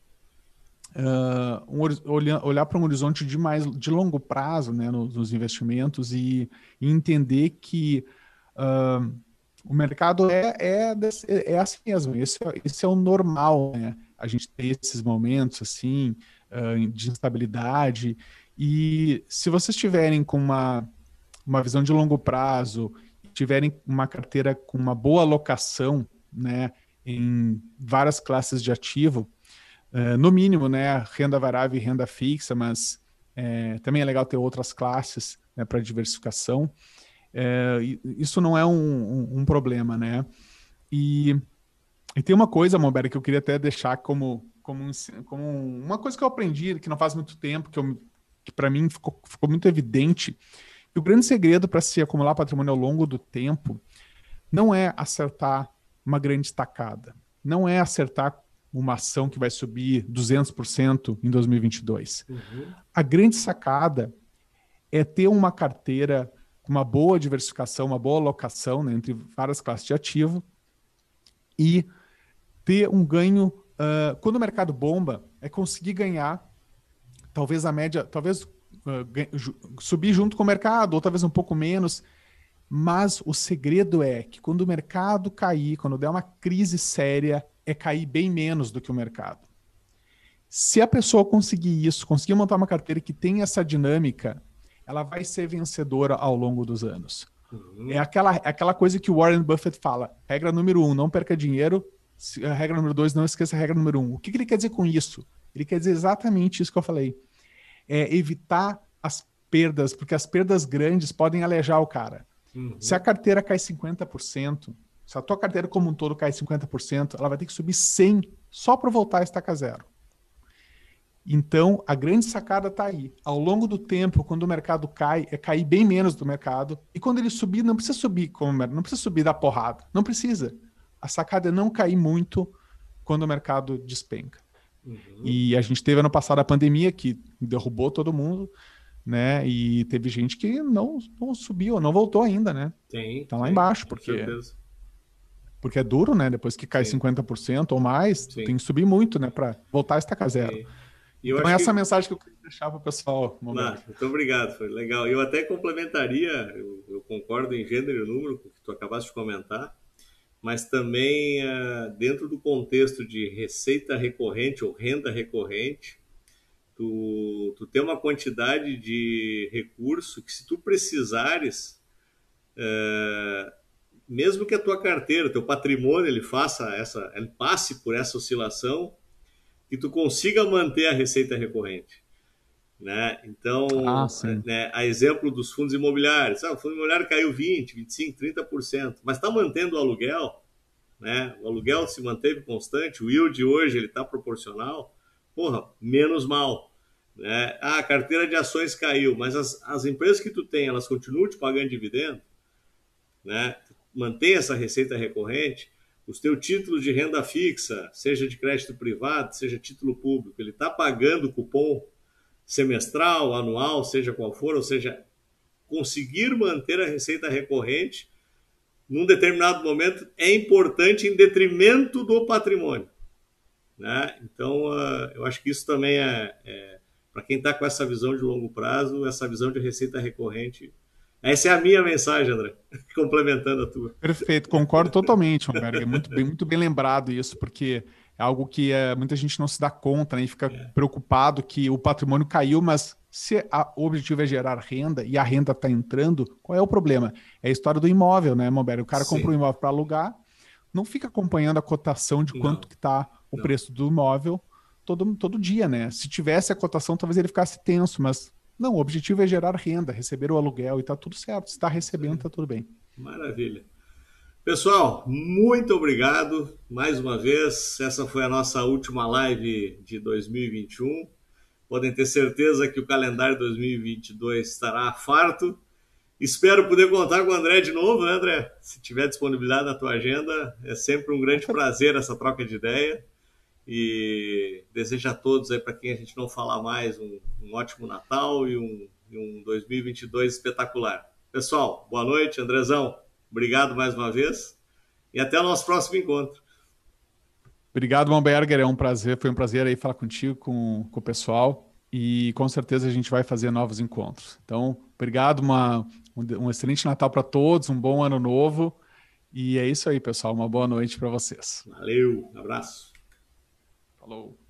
uh, um, olhar, olhar para um horizonte de mais de longo prazo, né, nos, nos investimentos e, e entender que uh, o mercado é, é, desse, é assim mesmo. Esse, é- esse é o normal, né? A gente ter esses momentos assim uh, de instabilidade. E se vocês tiverem com uma uma visão de longo prazo, tiverem uma carteira com uma boa alocação, né, em várias classes de ativo, eh, no mínimo, né, renda variável e renda fixa, mas eh, também é legal ter outras classes, né, para diversificação. Eh, isso não é um, um, um problema, né? E, e tem uma coisa, Momberg, que eu queria até deixar como, como, um, como uma coisa que eu aprendi, que não faz muito tempo, que, eu, que para mim ficou, ficou muito evidente. E o grande segredo para se acumular patrimônio ao longo do tempo não é acertar uma grande estacada, não é acertar uma ação que vai subir duzentos por cento em dois mil e vinte e dois. Uhum. A grande sacada é ter uma carteira com uma boa diversificação, uma boa alocação, né, entre várias classes de ativo e ter um ganho. Uh, quando o mercado bomba, é conseguir ganhar talvez a média, talvez uh, subir junto com o mercado, ou talvez um pouco menos. Mas o segredo é que quando o mercado cair, quando der uma crise séria, é cair bem menos do que o mercado. Se a pessoa conseguir isso, conseguir montar uma carteira que tem essa dinâmica, ela vai ser vencedora ao longo dos anos. Uhum. É aquela, é aquela coisa que o Warren Buffett fala. Regra número um, não perca dinheiro. A regra número dois, não esqueça a regra número um. O que, que ele quer dizer com isso? Ele quer dizer exatamente isso que eu falei. É evitar as perdas, porque as perdas grandes podem alejar o cara. Uhum. Se a carteira cai cinquenta por cento, se a tua carteira como um todo cai cinquenta por cento, ela vai ter que subir cem por cento só para voltar a estaca zero. Então, a grande sacada está aí. Ao longo do tempo, quando o mercado cai, é cair bem menos do mercado. E quando ele subir, não precisa subir como não precisa subir da porrada. Não precisa. A sacada é não cair muito quando o mercado despenca. Uhum. E a gente teve ano passado a pandemia que derrubou todo mundo, né? E teve gente que não, não subiu, não voltou ainda, né? Tem, Tá lá tem, embaixo, com porque, certeza. porque é duro, né? Depois que cai Sim. cinquenta por cento ou mais, tu Sim. tem que subir muito, né? Para voltar a estacar zero. Sim. E eu Então acho essa é a que... mensagem que eu queria deixar para o pessoal, Ah, Momberg. muito obrigado, foi legal. Eu até complementaria, eu, eu concordo em gênero e número com o que tu acabaste de comentar, mas também uh, dentro do contexto de receita recorrente ou renda recorrente, tu, tu tem uma quantidade de recurso que se tu precisares, uh, mesmo que a tua carteira, teu patrimônio, ele faça essa, ele passe por essa oscilação, que tu consiga manter a receita recorrente. Né? Então, Ah, sim. né, a exemplo dos fundos imobiliários, ah, o fundo imobiliário caiu vinte, vinte e cinco, trinta por cento, mas está mantendo o aluguel, né? O aluguel se manteve constante, o yield hoje ele está proporcional, porra, menos mal. Né? Ah, a carteira de ações caiu, mas as, as empresas que tu tem, elas continuam te pagando dividendo, né? Mantém essa receita recorrente, os teus títulos de renda fixa, seja de crédito privado, seja título público, ele está pagando cupom semestral, anual, seja qual for, ou seja, conseguir manter a receita recorrente num determinado momento é importante em detrimento do patrimônio. Né? Então, uh, eu acho que isso também é, é para quem está com essa visão de longo prazo, essa visão de receita recorrente. Essa é a minha mensagem, André, complementando a tua. Perfeito, concordo totalmente, Humberg. É muito bem, muito bem lembrado isso, porque É algo que é, muita gente não se dá conta, né? E fica É, preocupado que o patrimônio caiu, mas se a- o objetivo é gerar renda e a renda está entrando, qual é o problema? É a história do imóvel, né, Mombero? O cara compra um sim. imóvel para alugar, não fica acompanhando a cotação de quanto Não, que está o não. preço do imóvel todo, todo dia, né? Se tivesse a cotação, talvez ele ficasse tenso, mas não, o objetivo é gerar renda, receber o aluguel e tá tudo certo. Se está Isso recebendo, aí. tá tudo bem. Maravilha. Pessoal, muito obrigado mais uma vez. Essa foi a nossa última live de dois mil e vinte e um. Podem ter certeza que o calendário dois mil e vinte e dois estará farto. Espero poder contar com o André de novo, né, André? Se tiver disponibilidade na tua agenda, é sempre um grande prazer essa troca de ideia. E desejo a todos aí, para quem a gente não falar mais, um, um ótimo Natal e um, e um dois mil e vinte e dois espetacular. Pessoal, boa noite, Andrezão. Obrigado mais uma vez e até o nosso próximo encontro. Obrigado, Momberger. É um prazer, foi um prazer aí falar contigo, com, com o pessoal. E com certeza a gente vai fazer novos encontros. Então, obrigado, uma, um, um excelente Natal para todos, um bom ano novo. E é isso aí, pessoal. Uma boa noite para vocês. Valeu, abraço. Falou.